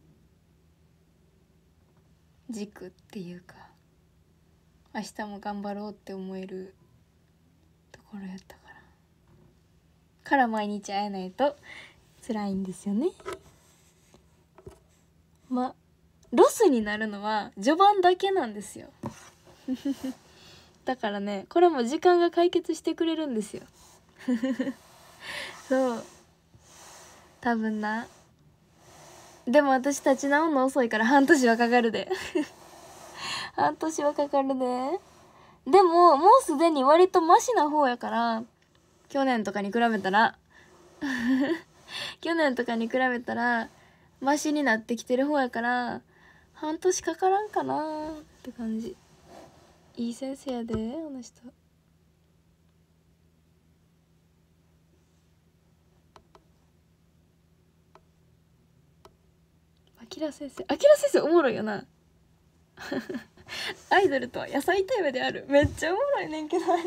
軸っていうか、明日も頑張ろうって思えるところやったからから毎日会えないと辛いんですよね。まロスになるのは序盤だけなんですよだからね、これも時間が解決してくれるんですよそう多分な。でも私立ち直んの遅いから半年はかかるで半年はかかるで。でももうすでに割とマシな方やから、去年とかに比べたら去年とかに比べたらマシになってきてる方やから、半年かからんかなって感じ。いい先生やであの人。 きら先生、あきら先生おもろいよなアイドルとは野菜タイムである。めっちゃおもろいねんけどあれ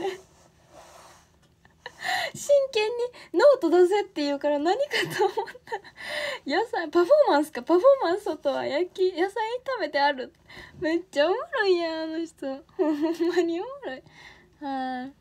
真剣にノート出せって言うから何かと思ったら野菜パフォーマンスか、パフォーマンスとは焼き野菜炒めてある。めっちゃおもろいやんあの人ほんまにおもろい。はい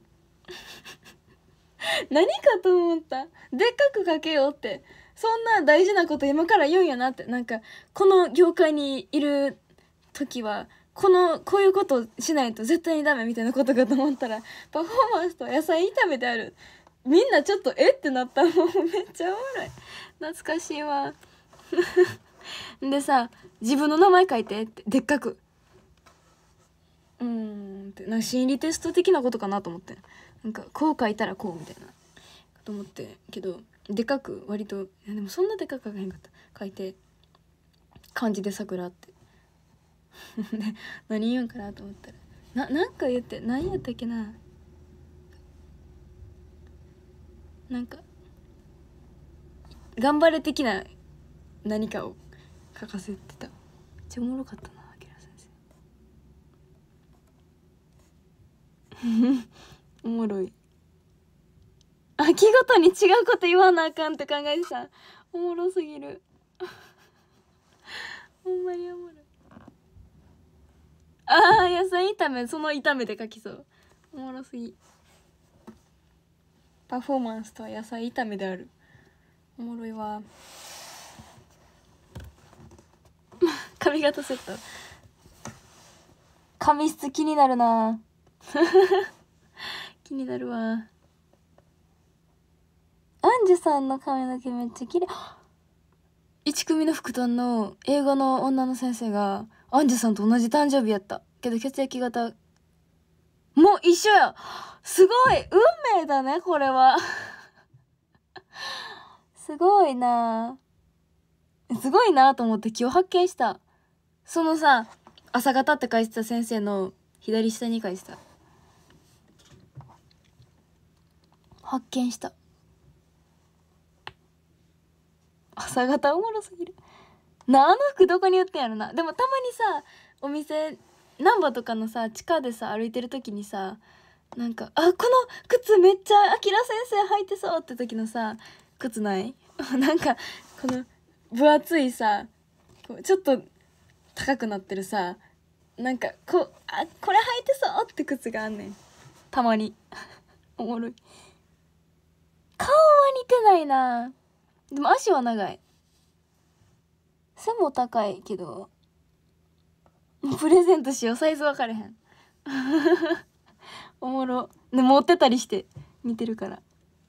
何かと思った。でっかく書けよって、そんな大事なこと今から言うんやなって。なんかこの業界にいる時はこのこういうことしないと絶対にダメみたいなことかと思ったら、パフォーマンスと野菜炒めてある。みんなちょっとえってなった。もうめっちゃおもろい。懐かしいわでさ、自分の名前書いてってでっかく、うーんってなんか心理テスト的なことかなと思って、なんかこう書いたらこうみたいなと思ってけど、でかく割と、いやでもそんなでかく書かへんかった。書いて漢字で桜ってで何言うんかなと思ったら、ななんか言って、何やったっけな、なんか頑張れ的な何かを書かせてた。めっちゃおもろかったな、あきら先生おもろい。秋ごとに違うこと言わなあかんって考えてた。おもろすぎるほんまにおもろい。あー野菜炒め、その炒めで書きそう。おもろすぎ。パフォーマンスとは野菜炒めである。おもろいわ髪型セット、髪質気になるな気になるわ。アンジュさんの髪の毛めっちゃ綺麗。一組の副担の英語の女の先生がアンジュさんと同じ誕生日やったけど血液型もう一緒や。すごい運命だねこれはすごいなすごいなと思って今日発見した。そのさ、朝方って書いてた先生の左下に書いてた。発見した。朝方おもろすぎるな。あの服どこに売ってんやろな。でもたまにさ、お店難波とかのさ地下でさ歩いてる時にさ、なんかあこの靴めっちゃあきら先生履いてそうって時のさ靴ないなんかこの分厚いさ、こうちょっと高くなってるさ、なんかこうあこれ履いてそうって靴があんねんたまにおもろい。顔は似てないな。でも足は長い。背も高いけどプレゼントしよう、サイズ分かれへんおもろ。で持ってたりして似てるから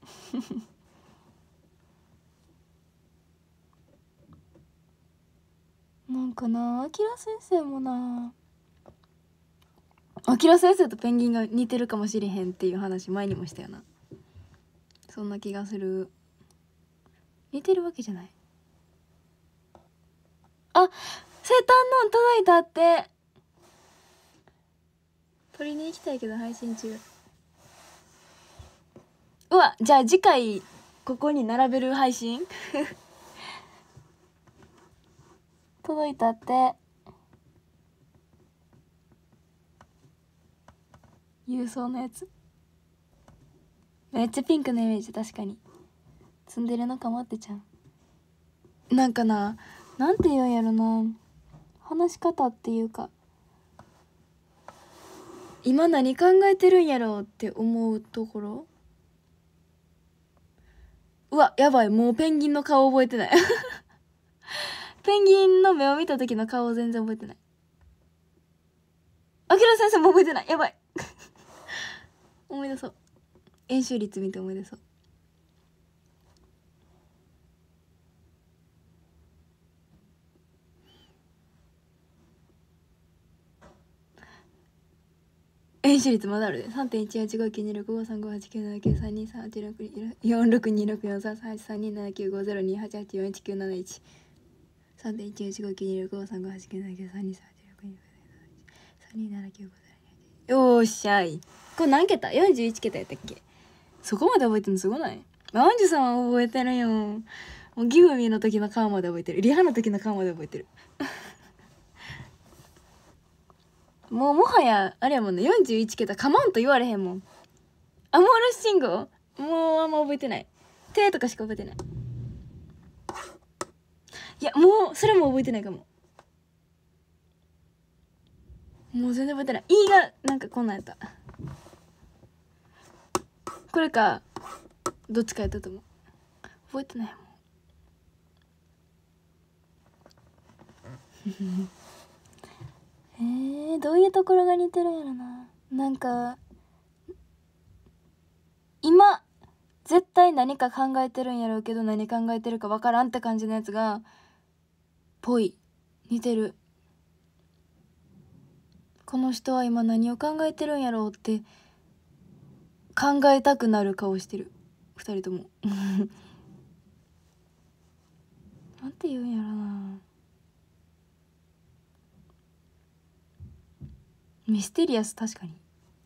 なんかな、あきら先生もな、あきら先生とペンギンが似てるかもしれへんっていう話前にもしたよな。そんな気がする。似てるわけじゃない。あ、生誕の届いたって。取りに行きたいけど配信中。うわ、じゃあ次回ここに並べる配信届いたって。郵送のやつめっちゃピンクのイメージ。確かにツンデレのかもってちゃん。なんかな、なんて言うんやろな、話し方っていうか、今何考えてるんやろうって思うところ。うわやばい、もうペンギンの顔覚えてないペンギンの目を見た時の顔全然覚えてない。あきら先生も覚えてない。やばい思い出そう。円周率見て思い出そう。円周率まだあるで。 さんてんいちはちごきゅうにろくごさんごはちきゅうななきゅうさんにさんはちろくよんろくにろくよんさんさんはちさんにななきゅうごゼロにはちはちよんいちきゅうなないち さんてんいちはちごきゅうにろくごさんごはちきゅうななきゅうさんにさんはちろくにろくさんにななきゅうごゼロにはち。よーしゃい。これ何桁 ?よんじゅういち 桁やったっけ。そこまで覚えてんのすごない。アンジュさんは覚えてるよ。 もうギブミの時の顔まで覚えてる。リハの時の顔まで覚えてる。もうもはやあれやもんね、よんじゅういち桁かまんと言われへんもん。アモーラス信号もうあんま覚えてない。手とかしか覚えてない。いやもうそれも覚えてないかも。もう全然覚えてない。 E がなんかこんなんやった。これかどっちかやったと思う。覚えてないもん。えー、どういうところが似てるんやろな。なんか今絶対何か考えてるんやろうけど何考えてるか分からんって感じのやつがぽい。似てる。この人は今何を考えてるんやろうって考えたくなる顔してる二人とも。なんて言うんやろな。ミステリアス。確かに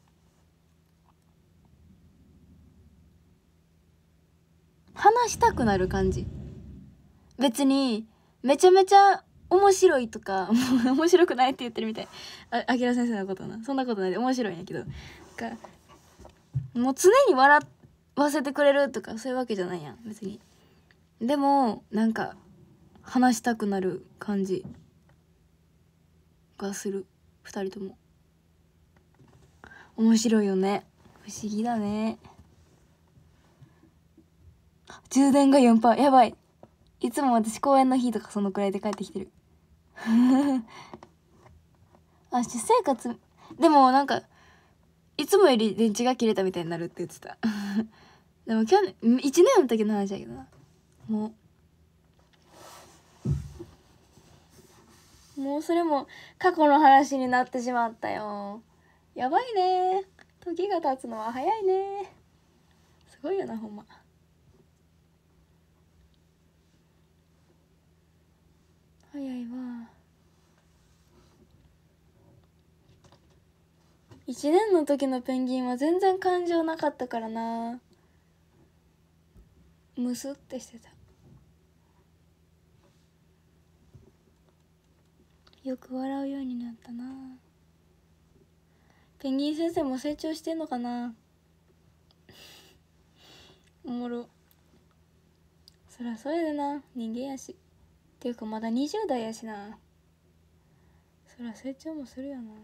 話したくなる感じ。別にめちゃめちゃ面白いとか面白くないって言ってるみたい。あ、あきら先生のことな、そんなことないで面白いんやけど、かもう常に笑わせてくれるとかそういうわけじゃないやん別に。でもなんか話したくなる感じがする二人とも。面白いよね。不思議だね。充電が よんパーセント。 やばい。いつも私公演の日とかそのくらいで帰ってきてる。あ、私生活でもなんかいつもより電池が切れたみたいになるって言ってた。でも去年いちねんの時の話だけどな。もうもうそれも過去の話になってしまったよ。やばいね。時が経つのは早いね。すごいよなほんま。早いわ。いちねんの時のペンギンは全然感情なかったからな。ムスってしてた。よく笑うようになったな。ペンギン先生も成長してんのかな。おもろ。そりゃそれでな、人間やし。っていうかまだにじゅう代やしな。そりゃ成長もするよな。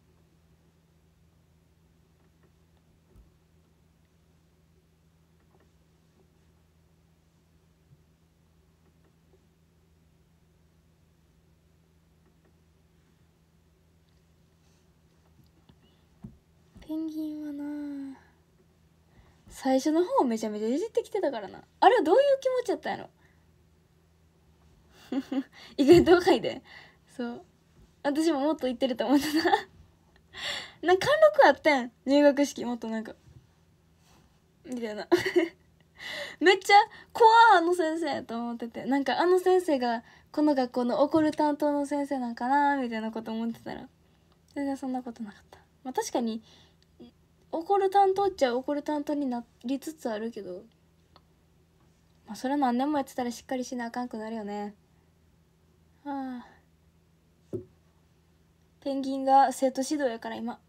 ペンギンはな、最初の方めちゃめちゃいじってきてたからな。あれはどういう気持ちやったんやろ。意外と若いで。そう私ももっと言ってると思ってた。なんか貫禄あったん入学式。もっとなんかみたいな。めっちゃ怖いあの先生と思ってて、なんかあの先生がこの学校の怒る担当の先生なんかなみたいなこと思ってたら全然そんなことなかった。まあ確かに怒る担当っちゃ怒る担当になりつつあるけど、まあそれ何年もやってたらしっかりしなあかんくなるよね。ああ、ペンギンが生徒指導やから今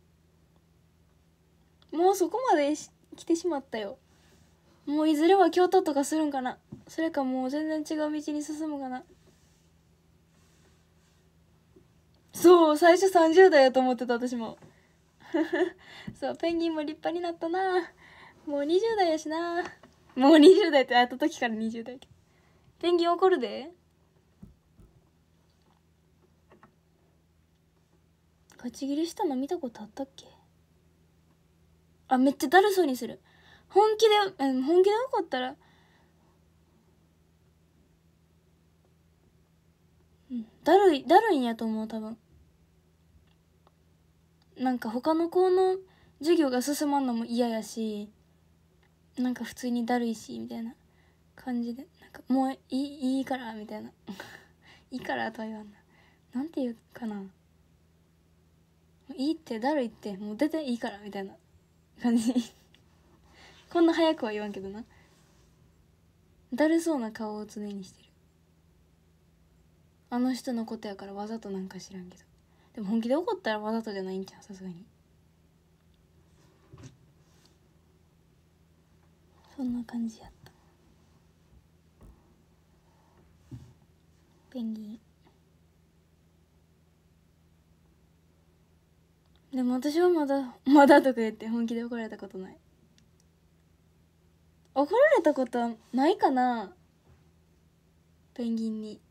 もうそこまで来てしまったよ。もういずれは京都とかするんかな。それかもう全然違う道に進むかな。そう最初さんじゅう代やと思ってた私も。そうペンギンも立派になったな。もうにじゅう代やしな。もうにじゅう代って会った時からにじゅう代。ペンギン怒るで。ガチ切りしたの見たことあったっけ。あ、めっちゃだるそうにする。本気で、うん、本気で怒ったら、うん、だるいだるいんやと思う多分。なんか他の子の授業が進まんのも嫌やし、なんか普通にだるいしみたいな感じで、なんかもういいいいからみたいな。いいからとは言わんな。なんて言うかな。いいってだるいってもう出ていいからみたいな感じ。こんな早くは言わんけどな。 だるそうな顔を常にしてる。あの人のことやからわざとなんか知らんけど、でも本気で怒ったらわざとじゃないんちゃう、さすがに。そんな感じやった。ペンギン。でも私はまだまだとか言って本気で怒られたことない。怒られたことはないかな、ペンギンに。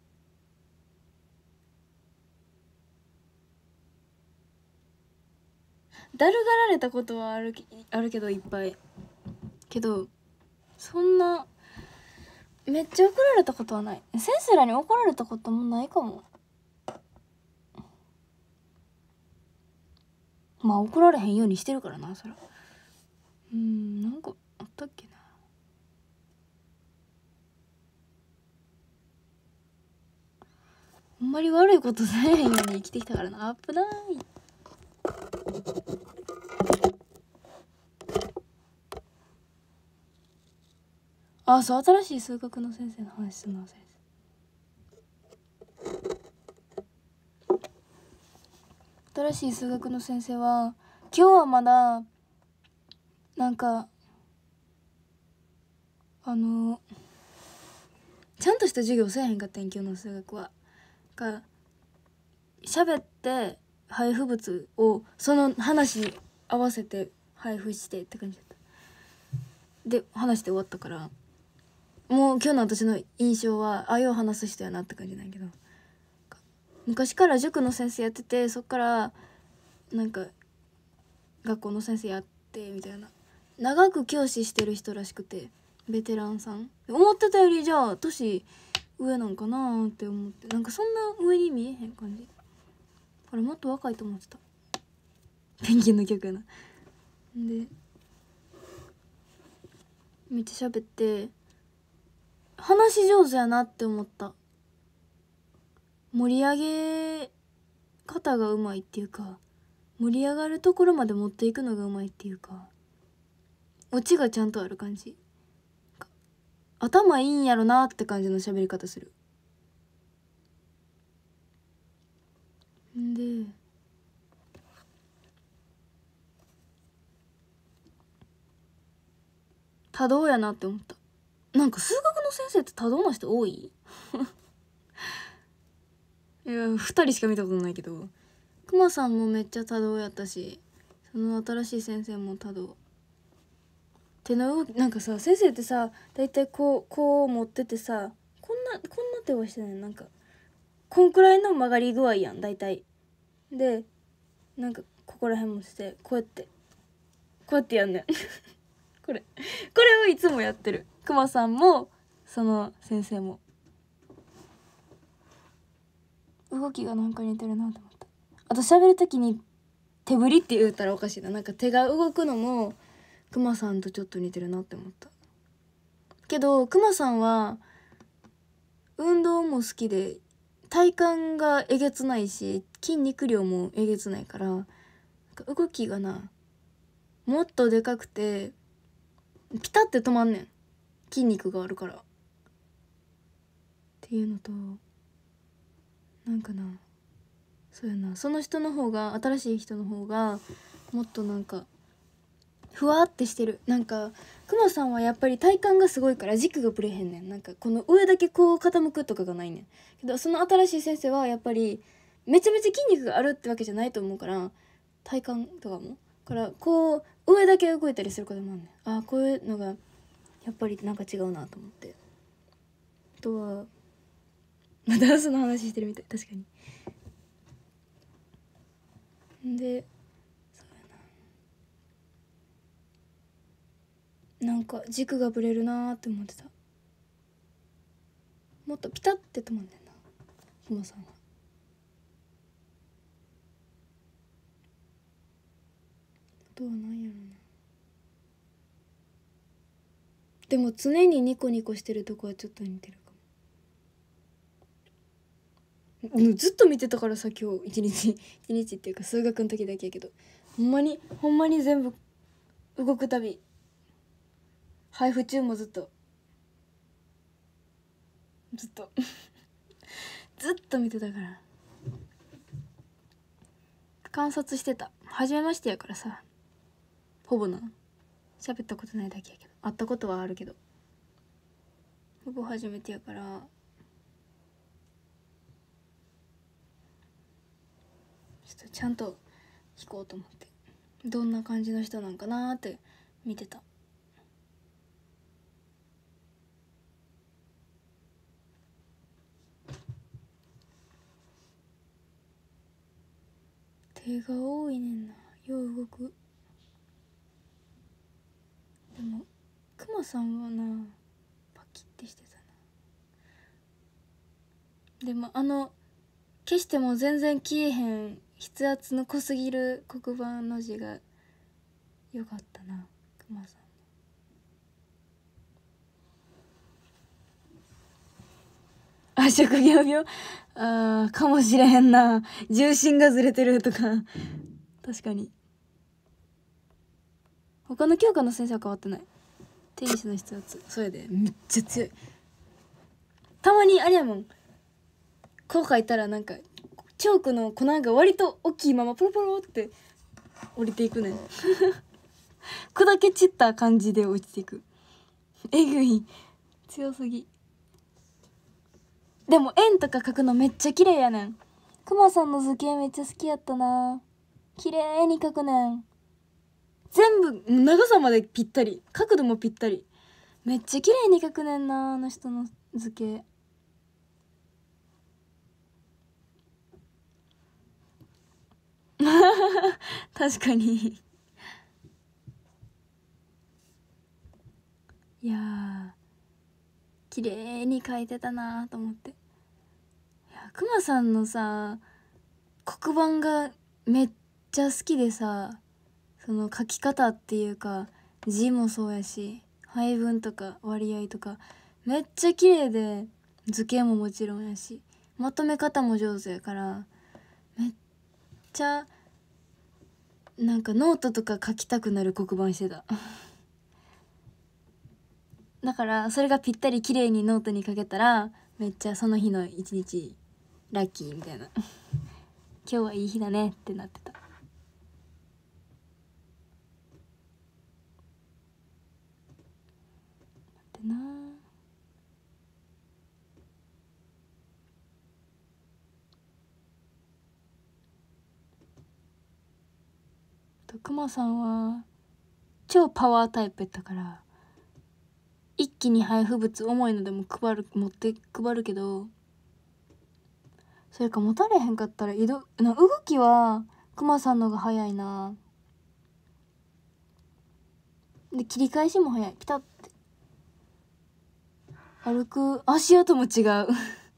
だるがられたことはあるけあるけどいっぱいけど、そんなめっちゃ怒られたことはない。先生らに怒られたこともないかも。まあ怒られへんようにしてるからな、そら。うん、なんかあったっけな。あんまり悪いことされへんように生きてきたからな。危ない。あ、そう、新しい数学の先生の話するの忘れた。新しい数学の先生は今日はまだなんかあのちゃんとした授業せえへんかったん、今日の数学は。が喋って配布物をその話に合わせて配布してって感じだった。で話して終わったから、もう今日の私の印象はあよう話す人やなって感じなんやけど、昔から塾の先生やってて、そっからなんか学校の先生やってみたいな、長く教師してる人らしくて、ベテランさん。思ってたよりじゃあ年上なんかなって思って、なんかそんな上に見えへん感じ。あれもっと若いと思ってた。ペンギンの曲やな。でめっちゃ喋って話し上手やなって思った。盛り上げ方がうまいっていうか、盛り上がるところまで持っていくのがうまいっていうか、オチがちゃんとある感じ。頭いいんやろなって感じの喋り方する。んで多動やなって思った。なんか数学の先生って多動な人多いいやふたりしか見たことないけど、くまさんもめっちゃ多動やったし、その新しい先生も多動。手の動きなんかさ、先生ってさだいたいこうこう持っててさ、こんなこんな手はしてない、なんかこんくらいの曲がり具合やんだいたい。でなんかここら辺もしてこうやってこうやってやんねんこれこれをいつもやってる。くまさんもその先生も動きがなんか似てるなと思った。あと喋る時に手振りって言ったらおかしいな、なんか手が動くのもくまさんとちょっと似てるなって思ったけど、くまさんは運動も好きで体幹がえげつないし筋肉量もえげつないから、なんか動きがなもっとでかくてピタって止まんねん、筋肉があるからっていうのと、なんかな、そうやな、その人の方が新しい人の方がもっとなんかふわってしてる。なんかくまさんはやっぱり体幹がすごいから軸がぶれへんねん。なんかこの上だけこう傾くとかがないねんけど、その新しい先生はやっぱりめちゃめちゃ筋肉があるってわけじゃないと思うから、体幹とかもからこう上だけ動いたりすることもあるねん。ああこういうのがやっぱりなんか違うなと思って。あとはまたその話してるみたい、確かに。でなんか軸がぶれるなーって思ってた。もっとピタって止まんねんなくまさんは。あとは何やろな。でも常にニコニコしてるとこはちょっと似てるかも。もうずっと見てたからさ、今日一日一日っていうか数学の時だけやけど、ほんまにほんまに全部動くたび配布中もずっとずっとずっと見てたから、観察してた。初めましてやからさ、ほぼな、喋ったことないだけやけど、会ったことはあるけどほぼ初めてやから、ちょっとちゃんと弾こうと思って、どんな感じの人なんかなーって見てた。手が多いねんな、よう動く。でもクマさんはな、パキッてしてたな。でもあの消しても全然消えへん筆圧の濃すぎる黒板の字がよかったな、クマさん。あ、職業病、あーかもしれへんな。重心がずれてるとか確かに。他の教科の先生は変わってない。テニスの筆圧それでめっちゃ強い。たまにあれやもん、こう書いたらなんかチョークの粉が割と大きいままポロポロって降りていくねん砕け散った感じで落ちていく。えぐい、強すぎ。でも円とか描くのめっちゃ綺麗やねん。クマさんの図形めっちゃ好きやったな。綺麗に描くねん。全部長さまでぴったり、角度もぴったり、めっちゃ綺麗に描くねんな、あの人の図形確かにいやー綺麗に描いてたなと思って。いや、クマさんのさ黒板がめっちゃ好きでさ、その書き方っていうか字もそうやし配分とか割合とかめっちゃ綺麗で、図形ももちろんやしまとめ方も上手やから、めっちゃなんかノートとか書きたくなる黒板してただからそれがぴったり綺麗にノートに書けたらめっちゃその日の一日ラッキーみたいな今日はいい日だねってなってた。待ってな、とクマさんは超パワータイプやったから、一気に配布物重いのでも配る、持って配るけど、それか持たれへんかったら移動な、動きはクマさんのが早いな。で切り返しも早い、ピタッて。歩く足音も違う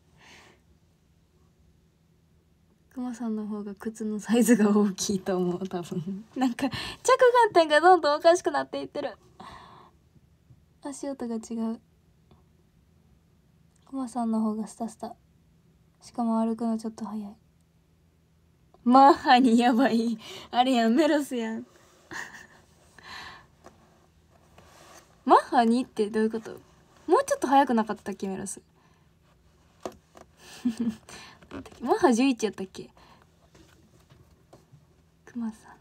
クマさんの方が靴のサイズが大きいと思う、多分なんか着眼点がどんどんおかしくなっていってる。足音が違う。クマさんの方がスタスタ、しかも歩くのちょっと早い。マッハにやばいあれやん、メロスやんマッハにってどういうこと？もうちょっと速くなかったっけメロスマッハじゅういちやったっけ。クマさん、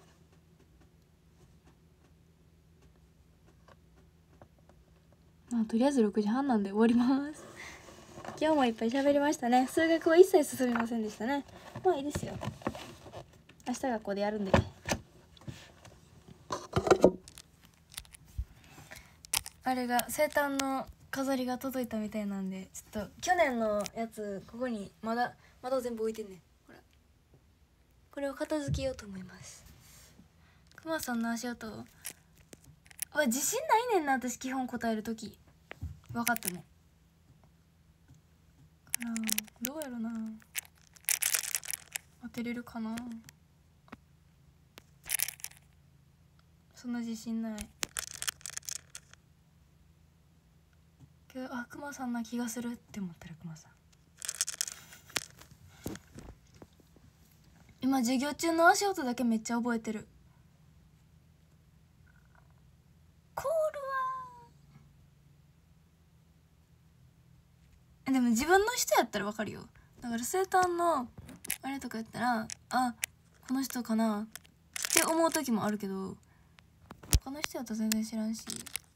まあとりあえずろくじはんなんで終わります。今日もいっぱい喋りましたね。数学は一切進みませんでしたね。まあいいですよ、明日学校でやるんで。あれが生誕の飾りが届いたみたいなんで、ちょっと去年のやつここにまだまだ全部置いてんねん。ほら、これを片付けようと思います。クマさんの足音は自信ないねんな、私基本答える時分かっても。からどうやろな、当てれるかな、そんな自信ないけど、あ、クマさんな気がするって思ったらクマさん。今授業中の足音だけめっちゃ覚えてる。コールは自分の人やったらわかるよ。だから生誕のあれとかやったら、あ、この人かなって思う時もあるけど、他の人やったら全然知らんし、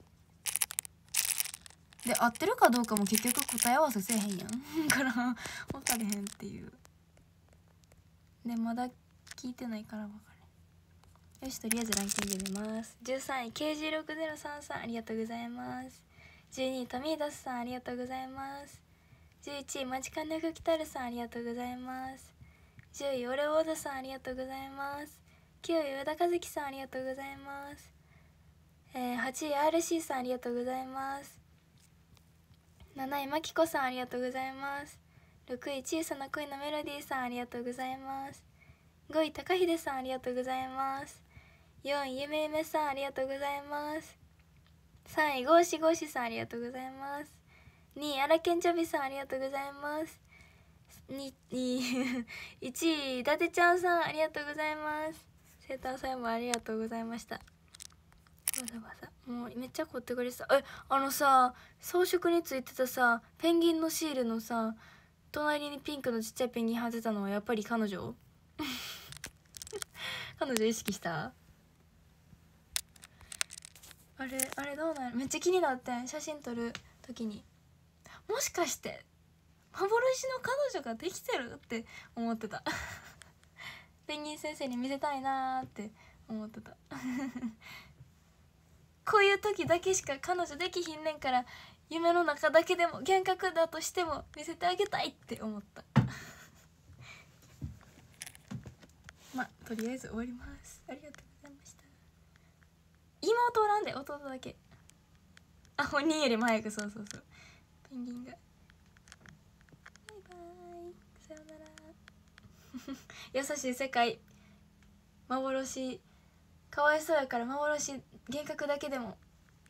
で合ってるかどうかも結局答え合わせせえへんやんから分かれへんっていう。でまだ聞いてないから分かれん。よし、とりあえずランキング見ます。じゅうさんい ケージーろくゼロさんさん、ありがとうございます。じゅうにいトミーダスさん、ありがとうございます。じゅういちいマジカンネフキタルさん、ありがとうございます。じゅういオレオードさん、ありがとうございます。きゅうい上田和樹さん、ありがとうございます。えー、はちい アールシー さん、ありがとうございます。なないまきこさん、ありがとうございます。ろくい小さな恋のメロディーさん、ありがとうございます。ごい高秀さん、ありがとうございます。よんいゆめゆめさん、ありがとうございます。さんいゴーシゴーシさん、ありがとうございます。にいあらけんちょびさん、ありがとうございます。にいちい伊達ちゃんさん、ありがとうございます。生誕祭もありがとうございました。わざわざもうめっちゃ凝ってくれてた。え、あのさ、装飾についてたさペンギンのシールのさ隣にピンクのちっちゃいペンギン貼ってたのはやっぱり彼女彼女意識した？あれあれどうなる？めっちゃ気になってん、写真撮る時に。もしかして幻の彼女ができてるって思ってたペンギン先生に見せたいなーって思ってたこういう時だけしか彼女できひんねんから、夢の中だけでも幻覚だとしても見せてあげたいって思ったまあとりあえず終わります。ありがとうございました。妹おらんで、弟だけ。あ、本人よりも早く、そうそうそう、ペンギンが。バイバイ、さよなら優しい世界、幻かわいそうやから幻幻覚だけでも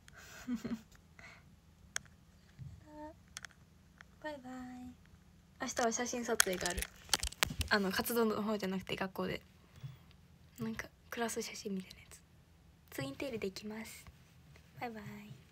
バイバイ。明日は写真撮影がある。あの活動の方じゃなくて学校でなんかクラス写真みたいなやつ、ツインテールで行きます。バイバイ。